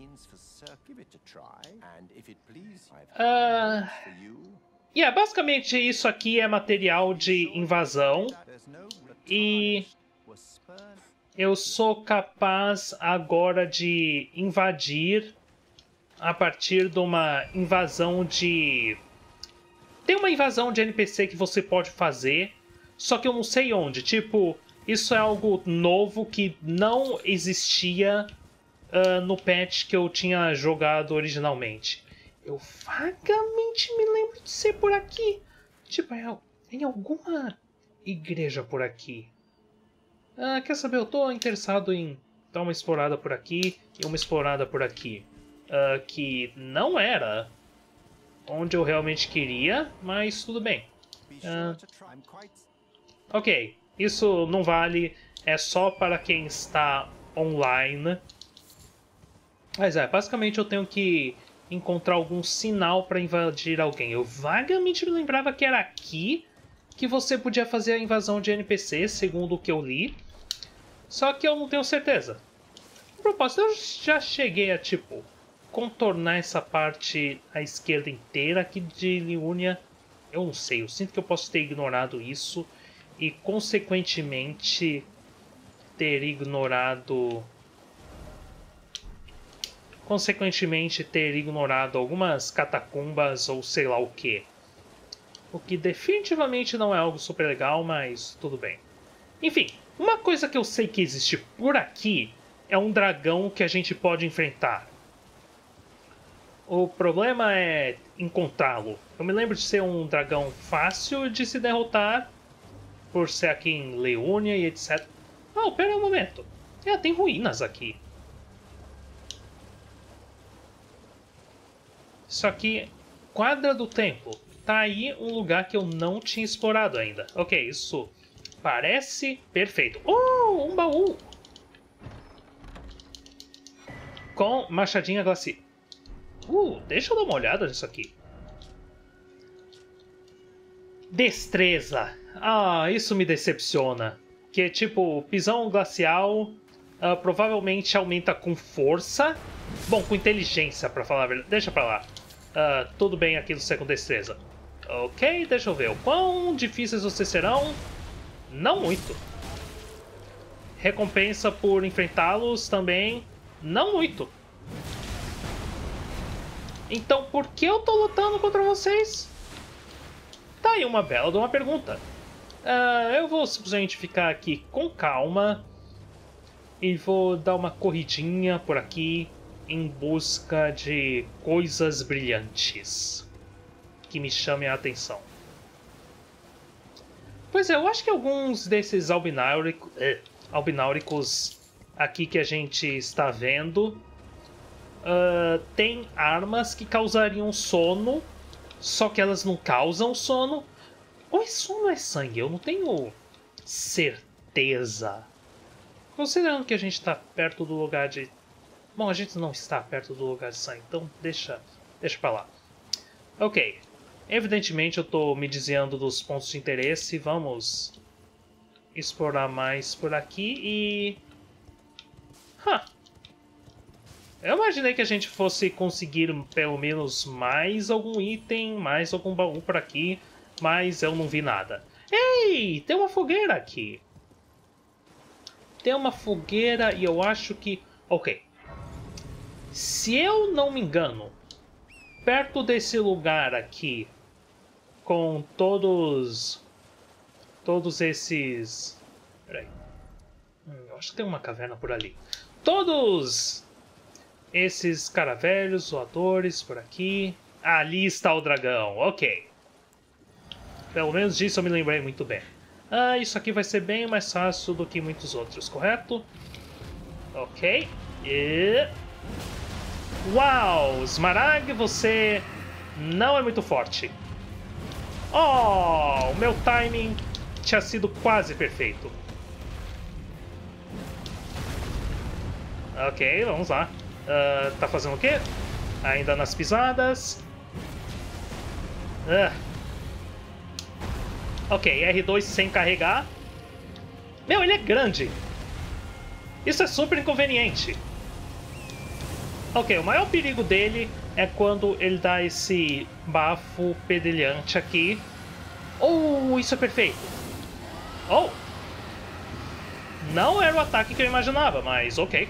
Ah, yeah, basicamente isso aqui é material de invasão. E eu sou capaz agora de invadir a partir de uma invasão de... Tem uma invasão de N P C que você pode fazer, só que eu não sei onde. Tipo, isso é algo novo que não existia uh, no patch que eu tinha jogado originalmente. Eu vagamente me lembro de ser por aqui. Tipo, é em alguma igreja por aqui. Ah, quer saber? Eu tô interessado em dar uma explorada por aqui e uma explorada por aqui. Ah, que não era onde eu realmente queria, mas tudo bem. Ah, ok, isso não vale, é só para quem está online. Mas é, basicamente eu tenho que encontrar algum sinal para invadir alguém. Eu vagamente me lembrava que era aqui que você podia fazer a invasão de N P C, segundo o que eu li. Só que eu não tenho certeza. A propósito, eu já cheguei a, tipo, contornar essa parte à esquerda inteira aqui de Liurnia. Eu não sei, eu sinto que eu posso ter ignorado isso e, consequentemente, ter ignorado... Consequentemente, ter ignorado algumas catacumbas ou sei lá o que. O que definitivamente não é algo super legal, mas tudo bem. Enfim, uma coisa que eu sei que existe por aqui é um dragão que a gente pode enfrentar. O problema é encontrá-lo. Eu me lembro de ser um dragão fácil de se derrotar, por ser aqui em Liurnia e etcétera. Oh, pera um momento. É, tem ruínas aqui. Isso aqui, quadra do templo. Tá aí um lugar que eu não tinha explorado ainda. Ok, isso parece perfeito. Oh, um baú! Com machadinha glacial. Uh, deixa eu dar uma olhada nisso aqui. Destreza. Ah, isso me decepciona. Que tipo, pisão glacial uh, provavelmente aumenta com força. Bom, com inteligência, pra falar a verdade. Deixa pra lá. Uh, tudo bem aqui no ser com destreza. Ok, deixa eu ver. O quão difíceis vocês serão? Não muito. Recompensa por enfrentá-los também? Não muito. Então por que eu tô lutando contra vocês? Tá aí uma bela de uma pergunta. Uh, eu vou simplesmente ficar aqui com calma e vou dar uma corridinha por aqui em busca de coisas brilhantes que me chamem a atenção. Pois é, eu acho que alguns desses albináurico, eh, albináuricos aqui que a gente está vendo uh, tem armas que causariam sono, só que elas não causam sono. Ou é sono ou é sangue? Eu não tenho certeza. Considerando que a gente está perto do lugar de... Bom, a gente não está perto do lugar de sangue, então deixa, deixa pra lá. Ok. Evidentemente eu estou me desviando dos pontos de interesse. Vamos explorar mais por aqui e... Huh. Eu imaginei que a gente fosse conseguir pelo menos mais algum item, mais algum baú por aqui, mas eu não vi nada. Ei, tem uma fogueira aqui. Tem uma fogueira e eu acho que... Ok. Se eu não me engano, perto desse lugar aqui, com todos... Todos esses... Peraí. Hum, eu acho que tem uma caverna por ali. Todos esses caravelhos voadores por aqui. Ali está o dragão, ok. Pelo menos disso eu me lembrei muito bem. Ah, isso aqui vai ser bem mais fácil do que muitos outros, correto? Ok. E... Uau! Smarag, você não é muito forte. Oh! O meu timing tinha sido quase perfeito. Ok, vamos lá. Uh, tá fazendo o quê? Ainda nas pisadas. Uh. Ok, R dois sem carregar. Meu, ele é grande. Isso é super inconveniente. Ok, o maior perigo dele é quando ele dá esse bafo pedelhante aqui. Oh, isso é perfeito. Oh! Não era o ataque que eu imaginava, mas ok.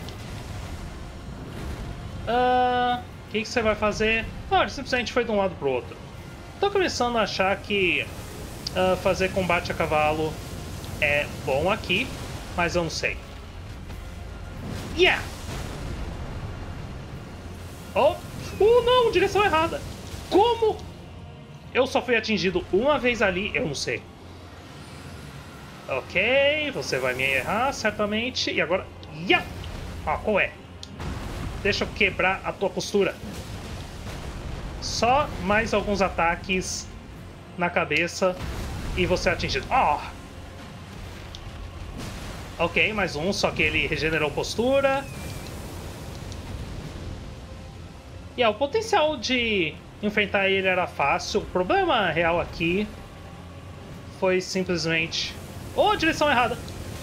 O uh, que, que você vai fazer? Ah, ele simplesmente foi de um lado pro outro. Tô começando a achar que uh, fazer combate a cavalo é bom aqui, mas eu não sei. Yeah! Oh! Uh, não! Direção errada! Como Eu só fui atingido uma vez ali, eu não sei. Ok, você vai me errar, certamente. E agora... Yeah! Ah, qual é? Deixa eu quebrar a tua postura. Só mais alguns ataques na cabeça e você é atingido. Oh! Ok, mais um, só que ele regenerou postura. E yeah, o potencial de enfrentar ele era fácil. O problema real aqui foi simplesmente... Oh, direção errada.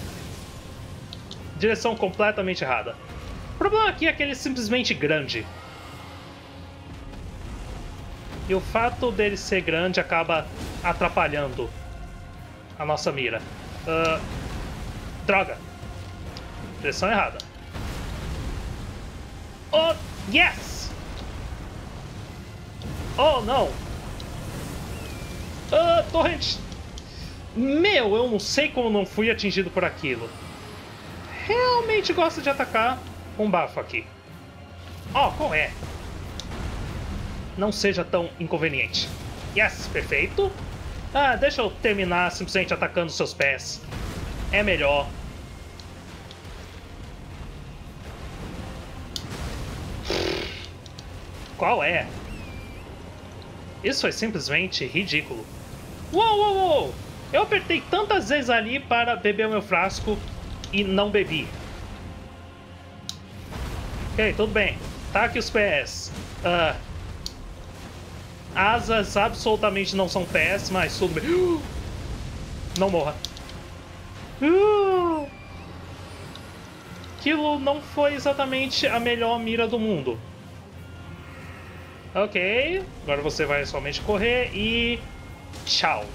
Direção completamente errada. O problema aqui é que ele é simplesmente grande. E o fato dele ser grande acaba atrapalhando a nossa mira. Uh, droga. Direção errada. Oh, yes! Oh, não. Uh, torrente. Meu, eu não sei como não fui atingido por aquilo. Realmente gosta de atacar com bafo aqui. Oh, qual é? Não seja tão inconveniente. Yes, perfeito. Ah, deixa eu terminar simplesmente atacando seus pés. É melhor. Qual é? Isso foi simplesmente ridículo. Uou, uou, uou! Eu apertei tantas vezes ali para beber o meu frasco e não bebi. Ok, tudo bem. Taque os pés. Uh, asas absolutamente não são pés, mas tudo bem. Uh, não morra. Uh, aquilo não foi exatamente a melhor mira do mundo. Ok, agora você vai somente correr e... tchau.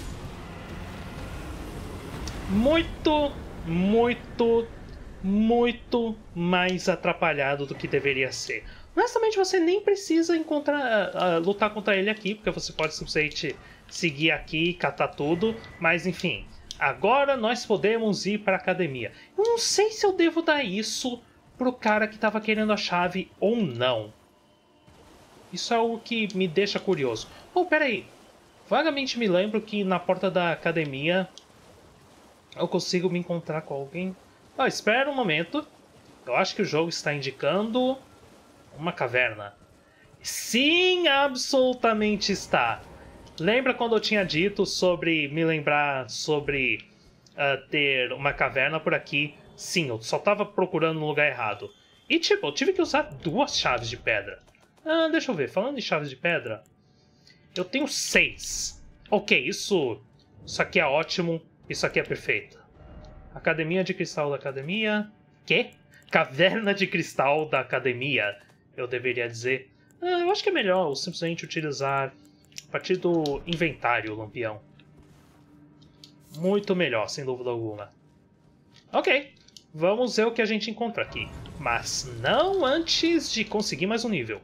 Muito, muito, muito mais atrapalhado do que deveria ser. Honestamente, você nem precisa encontrar, uh, uh, lutar contra ele aqui, porque você pode simplesmente seguir aqui e catar tudo. Mas enfim, agora nós podemos ir para a academia. Eu não sei se eu devo dar isso pro cara que estava querendo a chave ou não. Isso é algo que me deixa curioso. Oh, peraí. Vagamente me lembro que na porta da academia eu consigo me encontrar com alguém. Oh, espera um momento. Eu acho que o jogo está indicando uma caverna. Sim, absolutamente está. Lembra quando eu tinha dito sobre me lembrar sobre uh, ter uma caverna por aqui? Sim, eu só estava procurando no lugar errado. E tipo, eu tive que usar duas chaves de pedra. Ah, deixa eu ver. Falando em chaves de pedra, eu tenho seis. Ok, isso, isso aqui é ótimo. Isso aqui é perfeito. Academia de Cristal da Academia. Quê? Caverna de Cristal da Academia, eu deveria dizer. Ah, eu acho que é melhor eu simplesmente utilizar a partir do inventário, Lampião. Muito melhor, sem dúvida alguma. Ok, vamos ver o que a gente encontra aqui. Mas não antes de conseguir mais um nível.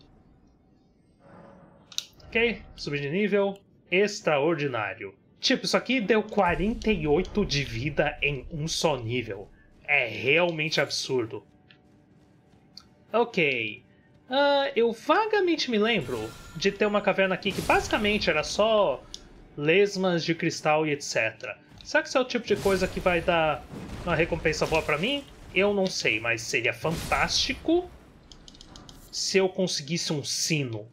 Ok, subir de nível. Extraordinário. Tipo, isso aqui deu quarenta e oito de vida em um só nível. É realmente absurdo. Ok. Uh, eu vagamente me lembro de ter uma caverna aqui que basicamente era só lesmas de cristal e etcétera. Será que isso é o tipo de coisa que vai dar uma recompensa boa pra mim? Eu não sei, mas seria fantástico se eu conseguisse um sino.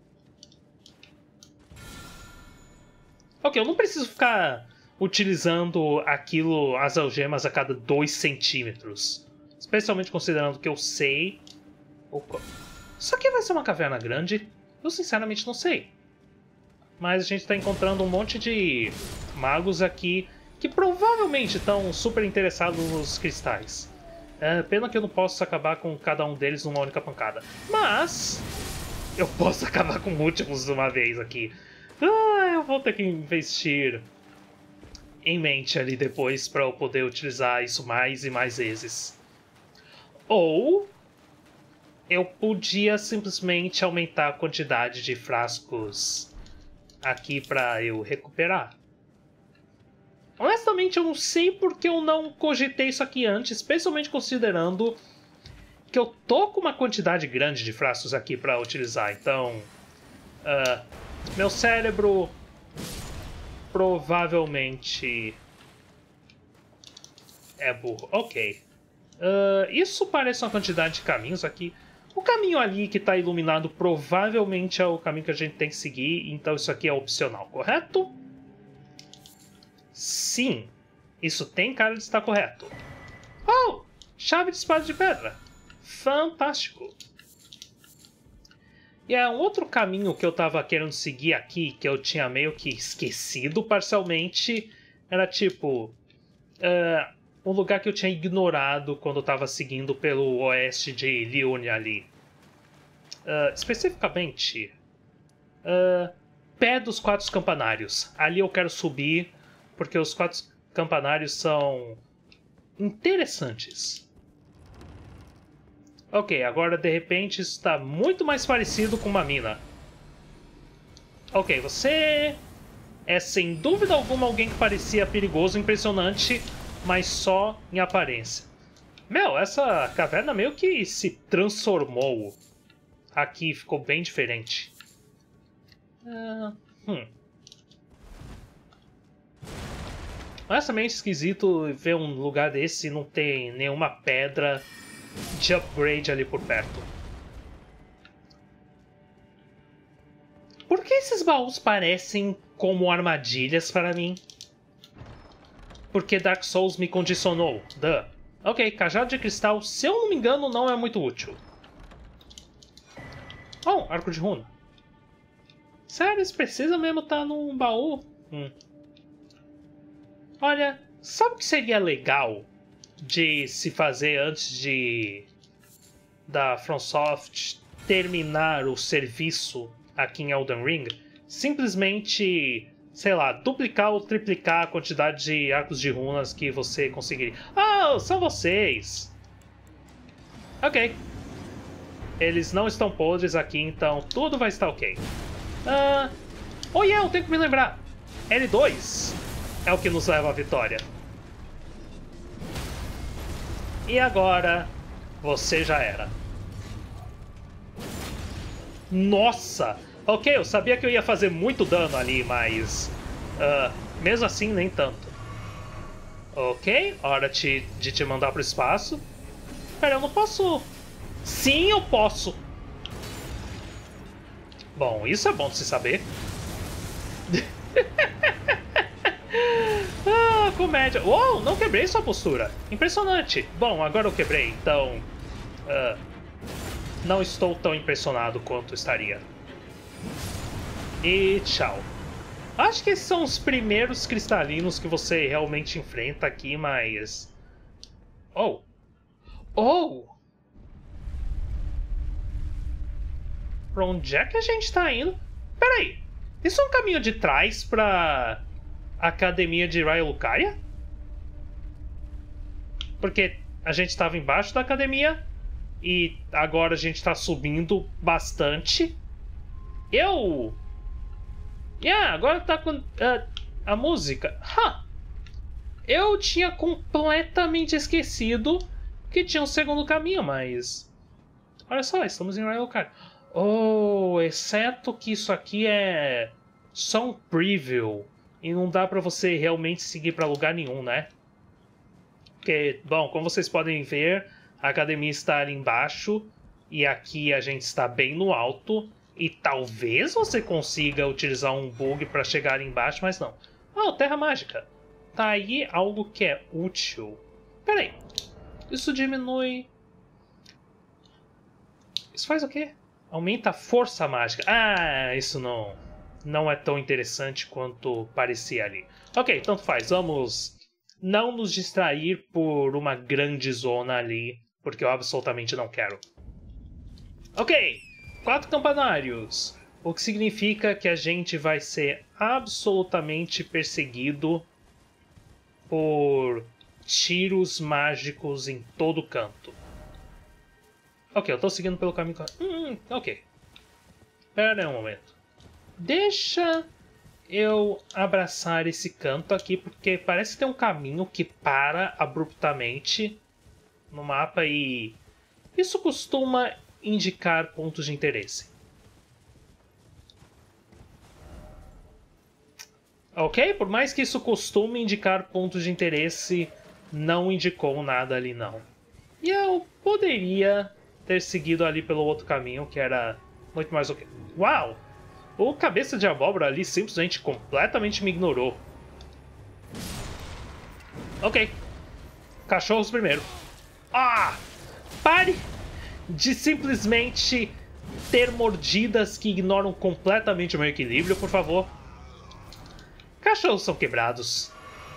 Ok, eu não preciso ficar utilizando aquilo, as algemas, a cada dois centímetros. Especialmente considerando que eu sei... Isso aqui vai ser uma caverna grande? Eu sinceramente não sei. Mas a gente está encontrando um monte de magos aqui que provavelmente estão super interessados nos cristais. É, pena que eu não posso acabar com cada um deles numa única pancada. Mas eu posso acabar com múltiplos de uma vez aqui. Ah, eu vou ter que investir em mente ali depois para eu poder utilizar isso mais e mais vezes. Ou eu podia simplesmente aumentar a quantidade de frascos aqui para eu recuperar. Honestamente, eu não sei porque eu não cogitei isso aqui antes, especialmente considerando que eu tô com uma quantidade grande de frascos aqui para utilizar. Então, uh, meu cérebro provavelmente é burro. Ok. Uh, isso parece uma quantidade de caminhos aqui. O caminho ali que está iluminado provavelmente é o caminho que a gente tem que seguir. Então isso aqui é opcional, correto? Sim. Isso tem cara de estar correto. Oh! Chave de espada de pedra. Fantástico. E é um outro caminho que eu tava querendo seguir aqui, que eu tinha meio que esquecido parcialmente, era tipo uh, um lugar que eu tinha ignorado quando eu tava seguindo pelo oeste de Liurnia ali. Uh, especificamente, uh, pé dos quatro campanários. Ali eu quero subir, porque os quatro campanários são interessantes. Ok, agora de repente está muito mais parecido com uma mina. Ok, você é sem dúvida alguma alguém que parecia perigoso, impressionante, mas só em aparência. Meu, essa caverna meio que se transformou. Aqui ficou bem diferente. Uh, hum. Mas é meio esquisito ver um lugar desse e não ter nenhuma pedra de upgrade ali por perto. Por que esses baús parecem como armadilhas para mim? Porque Dark Souls me condicionou. Duh. Ok, cajado de cristal, se eu não me engano, não é muito útil. Oh, arco de runa. Sério, isso precisa mesmo estar num baú? Hum. Olha, sabe o que seria legal de se fazer antes de da FromSoft terminar o serviço aqui em Elden Ring? Simplesmente, sei lá, duplicar ou triplicar a quantidade de arcos de runas que você conseguiria. Ah, são vocês! Ok. Eles não estão podres aqui, então tudo vai estar ok. Ah, oh yeah, eu tenho que me lembrar. L dois é o que nos leva à vitória. E agora, você já era. Nossa! Ok, eu sabia que eu ia fazer muito dano ali, mas... Uh, mesmo assim, nem tanto. Ok, hora de, de te mandar pro espaço. Pera, eu não posso... Sim, eu posso! Bom, isso é bom de se saber. Ah, comédia. Uou, não quebrei sua postura. Impressionante. Bom, agora eu quebrei, então... Uh, não estou tão impressionado quanto estaria. E tchau. Acho que esses são os primeiros cristalinos que você realmente enfrenta aqui, mas... Oh! Oh! Pra onde é que a gente tá indo? Peraí, isso é um caminho de trás pra... Academia de Raya Lucaria? Porque a gente estava embaixo da academia e agora a gente está subindo bastante. Eu... Yeah, agora tá com uh, a música. Huh. Eu tinha completamente esquecido que tinha um segundo caminho, mas... Olha só, estamos em Raya Lucaria. Oh, exceto que isso aqui é só um preview. E não dá pra você realmente seguir pra lugar nenhum, né? Porque, bom, como vocês podem ver, a academia está ali embaixo e aqui a gente está bem no alto. E talvez você consiga utilizar um bug pra chegar ali embaixo, mas não. Oh, terra mágica. Tá aí algo que é útil. Pera aí. Isso diminui... Isso faz o quê? Aumenta a força mágica. Ah, isso não... não é tão interessante quanto parecia ali. Ok, tanto faz. Vamos não nos distrair por uma grande zona ali, porque eu absolutamente não quero. Ok, quatro campanários. O que significa que a gente vai ser absolutamente perseguido por tiros mágicos em todo canto. Ok, eu tô seguindo pelo caminho... Hum, ok. Pera aí um momento. Deixa eu abraçar esse canto aqui, porque parece ter um caminho que para abruptamente no mapa e isso costuma indicar pontos de interesse. Ok? Por mais que isso costume indicar pontos de interesse, não indicou nada ali não. E eu poderia ter seguido ali pelo outro caminho, que era muito mais ok. Uau! O cabeça de abóbora ali simplesmente completamente me ignorou. Ok. Cachorros primeiro. Ah! Pare de simplesmente ter mordidas que ignoram completamente o meu equilíbrio, por favor. Cachorros são quebrados.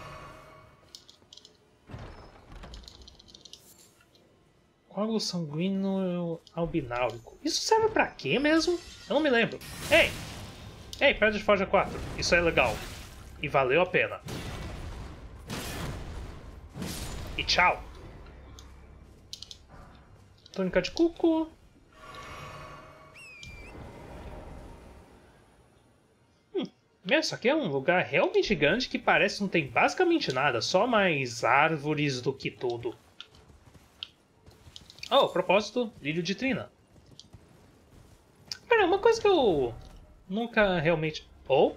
Coágulo sanguíneo albináurico. Isso serve pra quê mesmo? Eu não me lembro. Ei! Ei, Pedra de Forja quatro. Isso é legal. E valeu a pena. E tchau. Tônica de cuco. Hum, isso aqui é um lugar realmente gigante que parece que não tem basicamente nada. Só mais árvores do que tudo. Oh, propósito, lírio de trina. Pera, uma coisa que eu nunca realmente... Oh?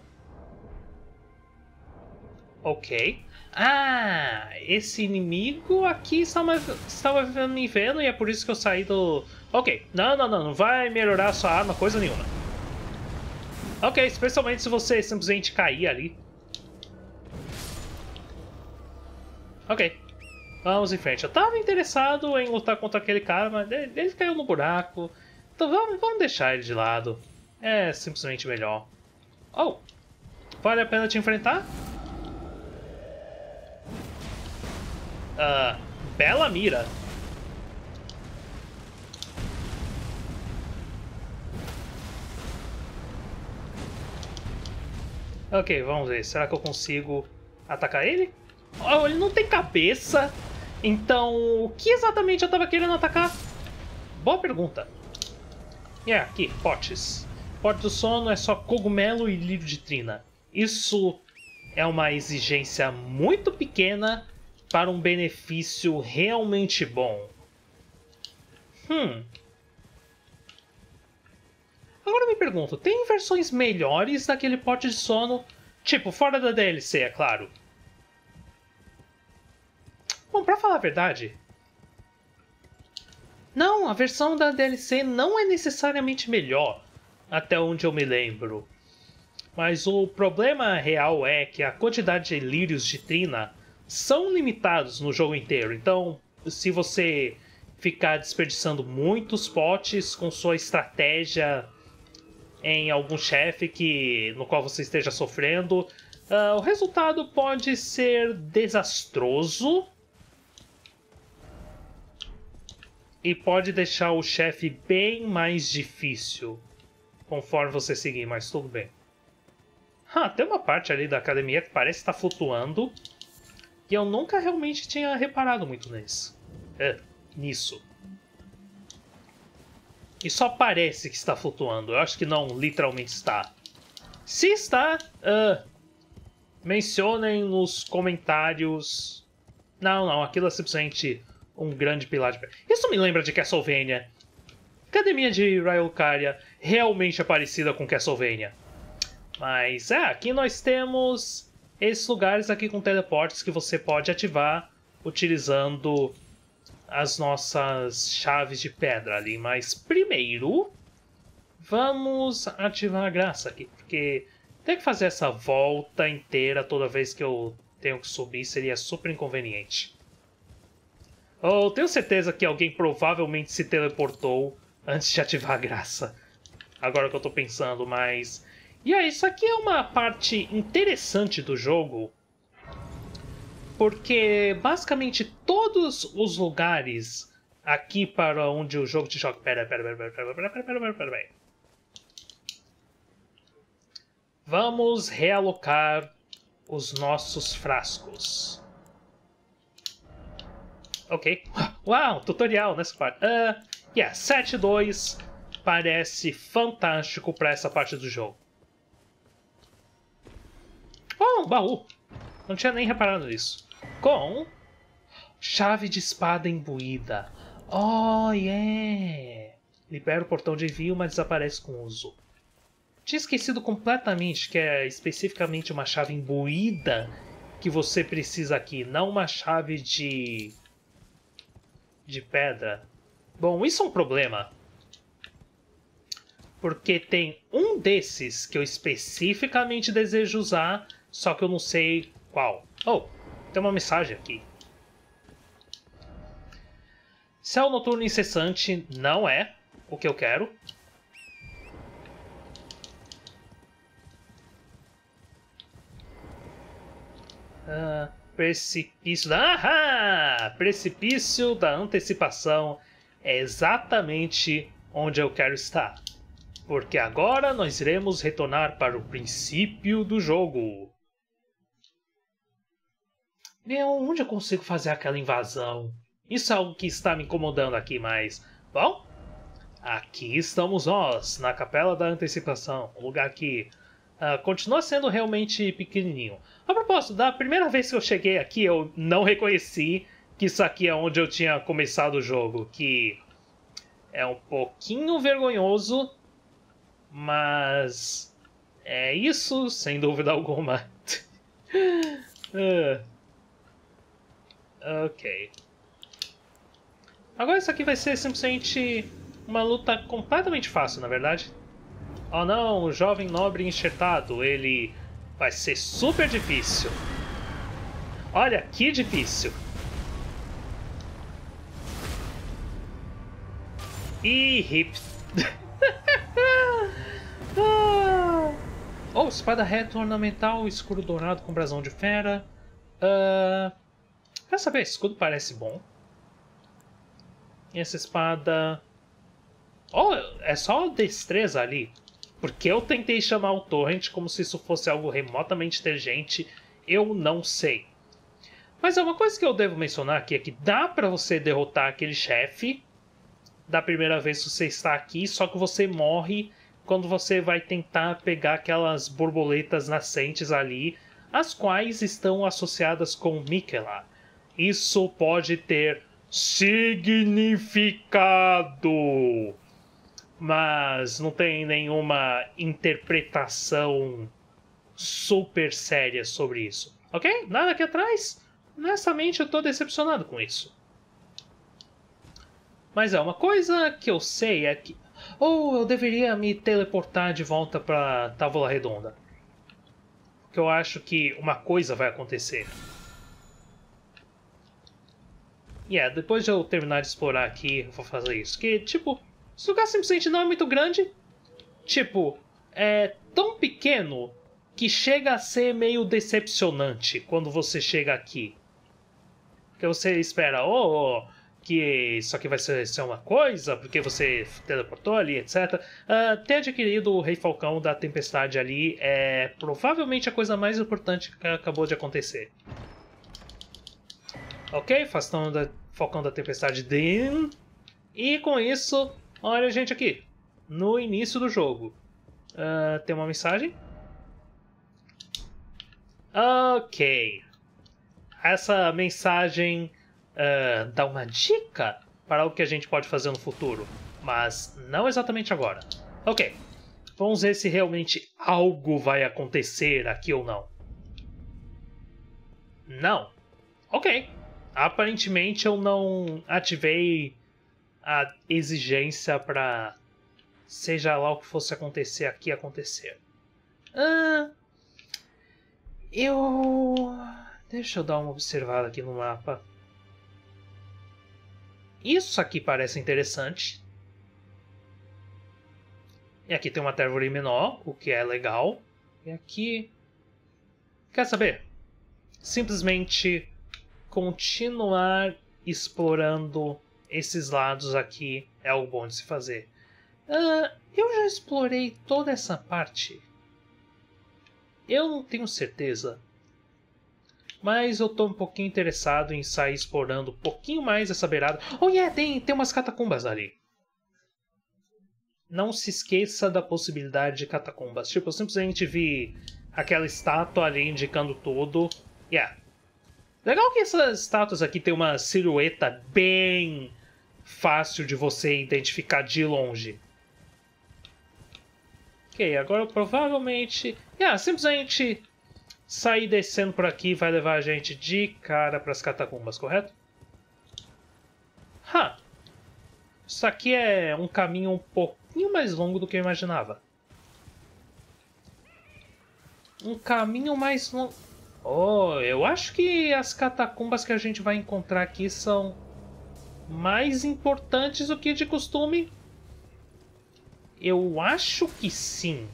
Ok. Ah, esse inimigo aqui estava, estava me vendo e é por isso que eu saí do... Ok, não, não, não, não vai melhorar a sua arma, coisa nenhuma. Ok, especialmente se você simplesmente cair ali. Ok, vamos em frente. Eu tava interessado em lutar contra aquele cara, mas ele, ele caiu no buraco. Então vamos, vamos deixar ele de lado. É simplesmente melhor. Oh, vale a pena te enfrentar? Uh, bela mira. Ok, vamos ver. Será que eu consigo atacar ele? Oh, ele não tem cabeça. Então, o que exatamente eu estava querendo atacar? Boa pergunta. É, yeah, aqui, potes. Pote do sono é só cogumelo e lírio de trina. Isso é uma exigência muito pequena para um benefício realmente bom. Hum. Agora eu me pergunto, tem versões melhores daquele pote de sono? Tipo, fora da D L C, é claro. Bom, pra falar a verdade... Não, a versão da D L C não é necessariamente melhor, até onde eu me lembro. Mas o problema real é que a quantidade de lírios de trina são limitados no jogo inteiro. Então, se você ficar desperdiçando muitos potes com sua estratégia em algum chefe que, no qual você esteja sofrendo, uh, o resultado pode ser desastroso e pode deixar o chefe bem mais difícil conforme você seguir, mas tudo bem. Ah, tem uma parte ali da academia que parece estar flutuando e eu nunca realmente tinha reparado muito nisso. É, nisso. E só parece que está flutuando. Eu acho que não literalmente está. Se está, uh, mencionem nos comentários. Não, não, aquilo é simplesmente um grande pilar de... Isso me lembra de Castlevania. Academia de Railucaria realmente é parecida com Castlevania. Mas é, aqui nós temos esses lugares aqui com teleportes que você pode ativar utilizando as nossas chaves de pedra ali. Mas primeiro, vamos ativar a graça aqui, porque ter que fazer essa volta inteira toda vez que eu tenho que subir seria super inconveniente. Eu tenho certeza que alguém provavelmente se teleportou antes de ativar a graça. Agora que eu tô pensando, mas... E aí, isso aqui é uma parte interessante do jogo, porque basicamente todos os lugares aqui para onde o jogo te joga... Pera, pera, pera, pera, pera, pera, pera, pera, pera, pera. Vamos realocar os nossos frascos. Ok. Uau, tutorial nessa parte. Uh, yeah, sete dois parece fantástico para essa parte do jogo. Oh, um baú. Não tinha nem reparado nisso. Com chave de espada imbuída. Oh, yeah. Libera o portão de envio, mas desaparece com uso. Tinha esquecido completamente que é especificamente uma chave imbuída que você precisa aqui, não uma chave de... de pedra. Bom, isso é um problema. Porque tem um desses que eu especificamente desejo usar, só que eu não sei qual. Oh, tem uma mensagem aqui. Céu noturno incessante não é o que eu quero. Ah, precipício da... Ahá! Precipício da antecipação é exatamente onde eu quero estar. Porque agora nós iremos retornar para o princípio do jogo. Meu, onde eu consigo fazer aquela invasão? Isso é algo que está me incomodando aqui, mas... Bom, aqui estamos nós, na Capela da Antecipação. Um lugar que uh, continua sendo realmente pequenininho. A propósito, da primeira vez que eu cheguei aqui, eu não reconheci que isso aqui é onde eu tinha começado o jogo. Que é um pouquinho vergonhoso, mas é isso, sem dúvida alguma. uh, ok. Agora isso aqui vai ser simplesmente uma luta completamente fácil, na verdade. Oh não, o jovem nobre enxertado, ele vai ser super difícil. Olha, que difícil. E hip. Oh, espada reta ornamental, escudo dourado com brasão de fera. Uh, quer saber, esse escudo parece bom. E essa espada... Oh, é só destreza ali. Porque eu tentei chamar o Torrent como se isso fosse algo remotamente inteligente. Eu não sei. Mas é uma coisa que eu devo mencionar aqui é que dá pra você derrotar aquele chefe da primeira vez que você está aqui, só que você morre quando você vai tentar pegar aquelas borboletas nascentes ali, as quais estão associadas com Miquella. Isso pode ter significado, mas não tem nenhuma interpretação super séria sobre isso. Ok? Nada aqui atrás? Honestamente, eu tô decepcionado com isso. Mas é uma coisa que eu sei é que... Ou oh, eu deveria me teleportar de volta pra Távola Redonda. Porque eu acho que uma coisa vai acontecer. E yeah, depois de eu terminar de explorar aqui, eu vou fazer isso. Que, tipo, esse lugar simplesmente não é muito grande. Tipo, é tão pequeno que chega a ser meio decepcionante quando você chega aqui. Porque você espera, oh, oh que isso aqui vai ser, ser uma coisa, porque você teleportou ali, etcétera. Uh, ter adquirido o Rei Falcão da Tempestade ali é provavelmente a coisa mais importante que acabou de acontecer. Ok, afastando o Falcão da Tempestade Din. E com isso, olha a gente aqui, no início do jogo. Uh, tem uma mensagem? Ok. Essa mensagem uh, dá uma dica para o que a gente pode fazer no futuro, mas não exatamente agora. Ok, vamos ver se realmente algo vai acontecer aqui ou não. Não. Ok. Aparentemente eu não ativei a exigência para seja lá o que fosse acontecer aqui acontecer. Ah, eu... Deixa eu dar uma observada aqui no mapa. Isso aqui parece interessante. E aqui tem uma árvore menor, o que é legal. E aqui... Quer saber? Simplesmente continuar explorando esses lados aqui é algo bom de se fazer. Uh, eu já explorei toda essa parte. Eu não tenho certeza. Mas eu tô um pouquinho interessado em sair explorando um pouquinho mais essa beirada. Oh yeah, tem, tem umas catacumbas ali. Não se esqueça da possibilidade de catacumbas. Tipo, eu simplesmente vi aquela estátua ali indicando tudo. Yeah. Legal que essas estátuas aqui tem uma silhueta bem fácil de você identificar de longe. Ok, agora provavelmente... Ah, simplesmente sair descendo por aqui vai levar a gente de cara para as catacumbas, correto? Ha! Isso aqui é um caminho um pouquinho mais longo do que eu imaginava. Um caminho mais longo... Oh, eu acho que as catacumbas que a gente vai encontrar aqui são mais importantes do que de costume. Eu acho que sim.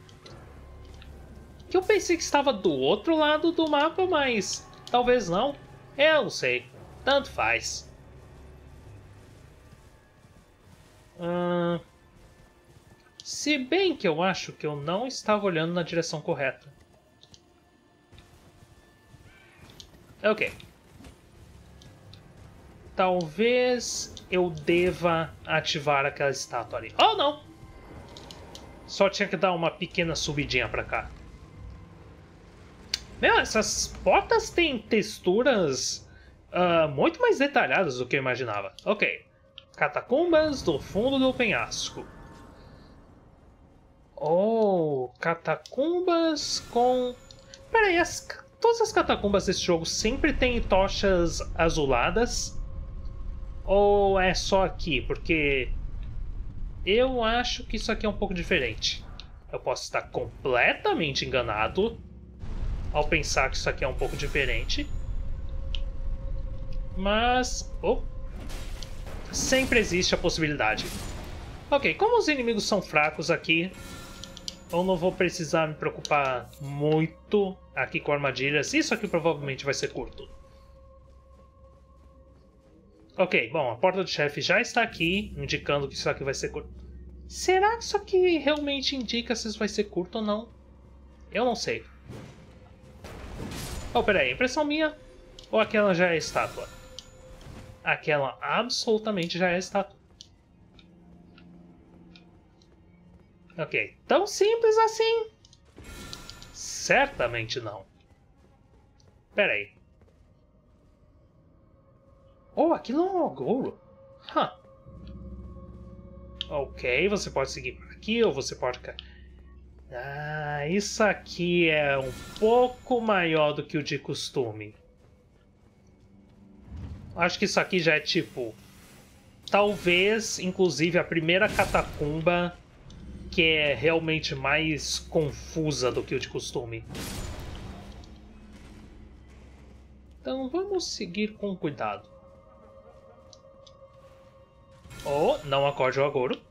Que eu pensei que estava do outro lado do mapa, mas talvez não. Eu não sei. Tanto faz. Hum... Se bem que eu acho que eu não estava olhando na direção correta. Ok. Talvez eu deva ativar aquela estátua ali. Oh, não! Só tinha que dar uma pequena subidinha pra cá. Meu, essas portas têm texturas uh, muito mais detalhadas do que eu imaginava. Ok. Catacumbas do fundo do penhasco. Oh, catacumbas com... Peraí, as... todas as catacumbas desse jogo sempre têm tochas azuladas? Ou é só aqui? Porque eu acho que isso aqui é um pouco diferente. Eu posso estar completamente enganado ao pensar que isso aqui é um pouco diferente. Mas... Oh, sempre existe a possibilidade. Ok, como os inimigos são fracos aqui, eu não vou precisar me preocupar muito aqui com armadilhas. Isso aqui provavelmente vai ser curto. Ok, bom, a porta do chefe já está aqui, indicando que isso aqui vai ser curto. Será que isso aqui realmente indica se isso vai ser curto ou não? Eu não sei. Oh, peraí, impressão minha? Ou aquela já é estátua? Aquela absolutamente já é estátua. Ok, tão simples assim? Certamente não. Peraí. Oh, aquilo é um Ogoro. Huh. Ok, você pode seguir por aqui ou você pode... Ah, isso aqui é um pouco maior do que o de costume. Acho que isso aqui já é tipo... Talvez, inclusive, a primeira catacumba que é realmente mais confusa do que o de costume. Então vamos seguir com cuidado. Oh, não acorde o Ogoro.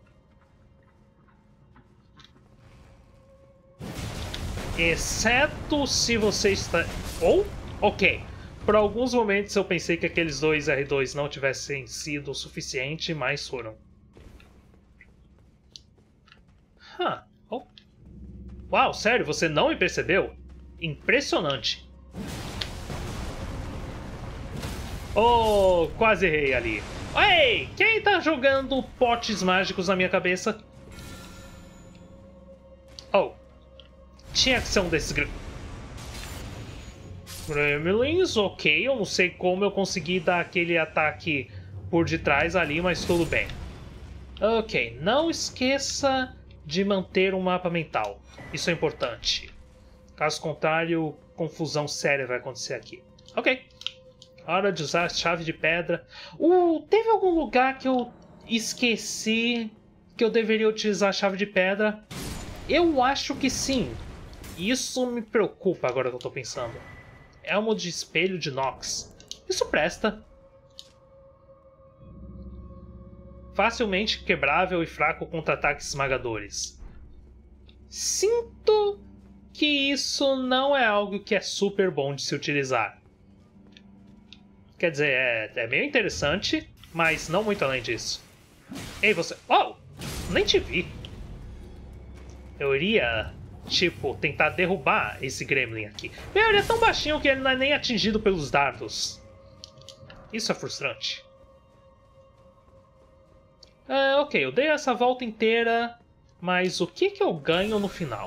Exceto se você está... Oh, ok. Por alguns momentos eu pensei que aqueles dois R dois não tivessem sido o suficiente, mas foram. Huh. Oh. Uau, sério, você não me percebeu? Impressionante. Oh, quase errei ali. Ei, quem tá jogando potes mágicos na minha cabeça? Oh. Tinha que ser um desses... Gremlins, ok. Eu não sei como eu consegui dar aquele ataque por detrás ali, mas tudo bem. Ok, não esqueça de manter um mapa mental. Isso é importante. Caso contrário, confusão séria vai acontecer aqui. Ok. Hora de usar a chave de pedra. Uh, teve algum lugar que eu esqueci que eu deveria utilizar a chave de pedra? Eu acho que sim. Isso me preocupa agora que eu tô pensando. Elmo de espelho de Nox. Isso presta. Facilmente quebrável e fraco contra ataques esmagadores. Sinto que isso não é algo que é super bom de se utilizar. Quer dizer, é, é meio interessante, mas não muito além disso. Ei, você... Oh! Nem te vi. Eu iria, tipo, tentar derrubar esse Gremlin aqui. Meu, ele é tão baixinho que ele não é nem atingido pelos dardos. Isso é frustrante. Ah, ok, eu dei essa volta inteira, mas o que, que eu ganho no final?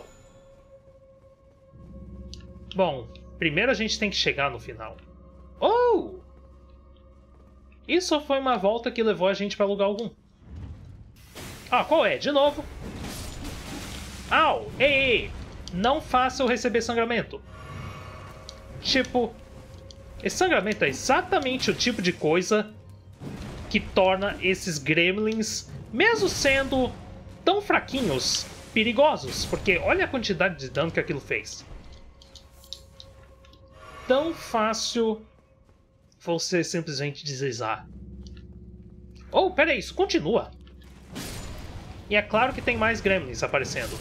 Bom, primeiro a gente tem que chegar no final. Oh! Isso foi uma volta que levou a gente para lugar algum. Ah, qual é? De novo. Au! Ei, ei! Não faça eu receber sangramento. Tipo, esse sangramento é exatamente o tipo de coisa que torna esses gremlins, mesmo sendo tão fraquinhos, perigosos. Porque olha a quantidade de dano que aquilo fez. Tão fácil você simplesmente deslizar. Oh, peraí, isso continua. E é claro que tem mais gremlins aparecendo.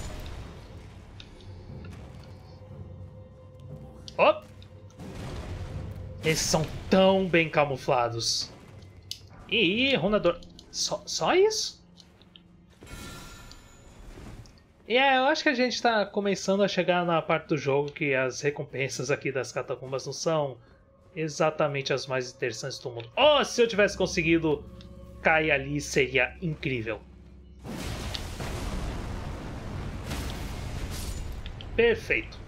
Oh! Eles são tão bem camuflados. Ih, runador. Só, só isso? E é, eu acho que a gente tá começando a chegar na parte do jogo que as recompensas aqui das catacumbas não são exatamente as mais interessantes do mundo. Oh, se eu tivesse conseguido cair ali, seria incrível. Perfeito.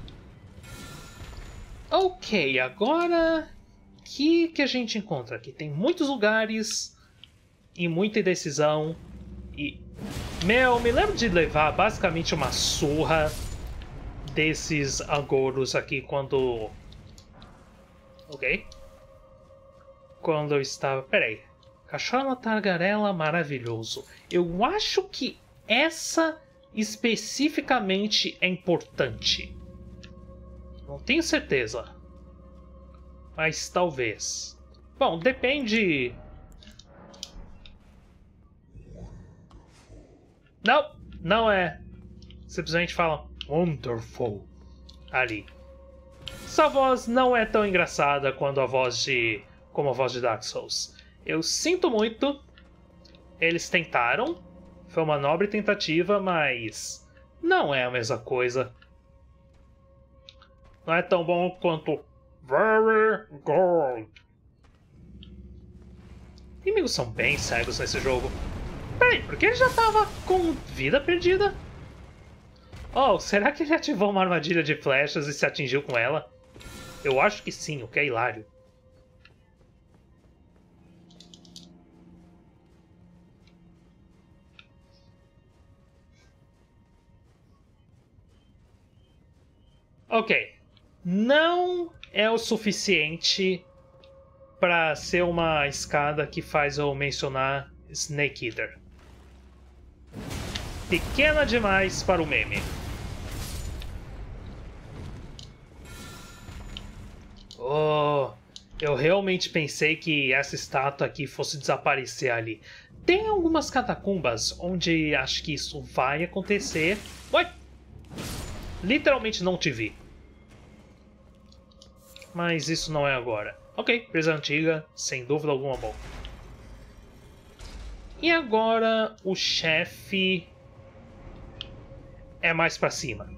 Ok, agora... O que, que a gente encontra aqui? Tem muitos lugares e muita indecisão. E... Meu, me lembro de levar basicamente uma surra desses agouros aqui quando... Ok. Quando eu estava... Peraí. Cachorro tagarela maravilhoso. Eu acho que essa especificamente é importante. Não tenho certeza. Mas talvez. Bom, depende... Não, não é. Simplesmente fala wonderful ali. Essa voz não é tão engraçada quanto a voz de... como a voz de Dark Souls. Eu sinto muito. Eles tentaram. Foi uma nobre tentativa, mas... não é a mesma coisa. Não é tão bom quanto... Very good. Inimigos são bem cegos nesse jogo. Peraí, por que ele já tava com vida perdida? Oh, será que ele ativou uma armadilha de flechas e se atingiu com ela? Eu acho que sim, o que é hilário. Ok. Não é o suficiente para ser uma escada que faz eu mencionar Snake Eater. Pequena demais para o meme. Oh, eu realmente pensei que essa estátua aqui fosse desaparecer ali. Tem algumas catacumbas onde acho que isso vai acontecer. Ué! Literalmente não te vi. Mas isso não é agora. Ok, presa antiga, sem dúvida alguma bom. E agora o chefe é mais pra cima.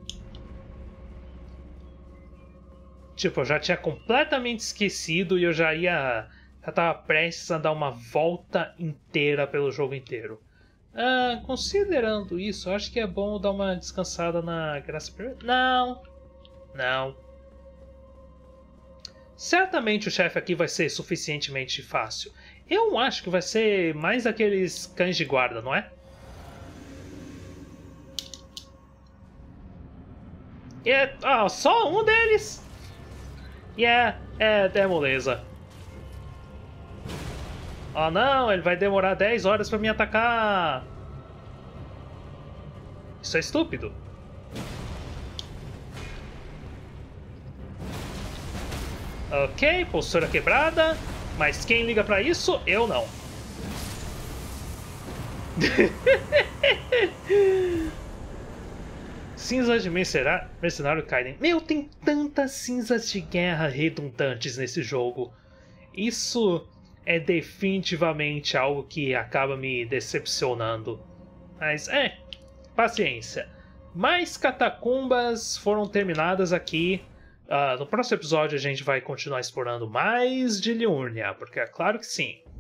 Tipo, eu já tinha completamente esquecido e eu já ia... já tava prestes a dar uma volta inteira pelo jogo inteiro. Ah, considerando isso, eu acho que é bom dar uma descansada na graça... Não. Não. Certamente o chefe aqui vai ser suficientemente fácil. Eu acho que vai ser mais aqueles cães de guarda, não é? E é... Ah, só um deles? E é... É, é moleza. Oh não, ele vai demorar dez horas pra me atacar. Isso é estúpido. Ok, postura quebrada. Mas quem liga pra isso? Eu não. Cinzas de mercenário Kaiden. Meu, tem tantas cinzas de guerra redundantes nesse jogo. Isso é definitivamente algo que acaba me decepcionando. Mas é, paciência. Mais catacumbas foram terminadas aqui. Uh, no próximo episódio a gente vai continuar explorando mais de Liurnia, porque é claro que sim.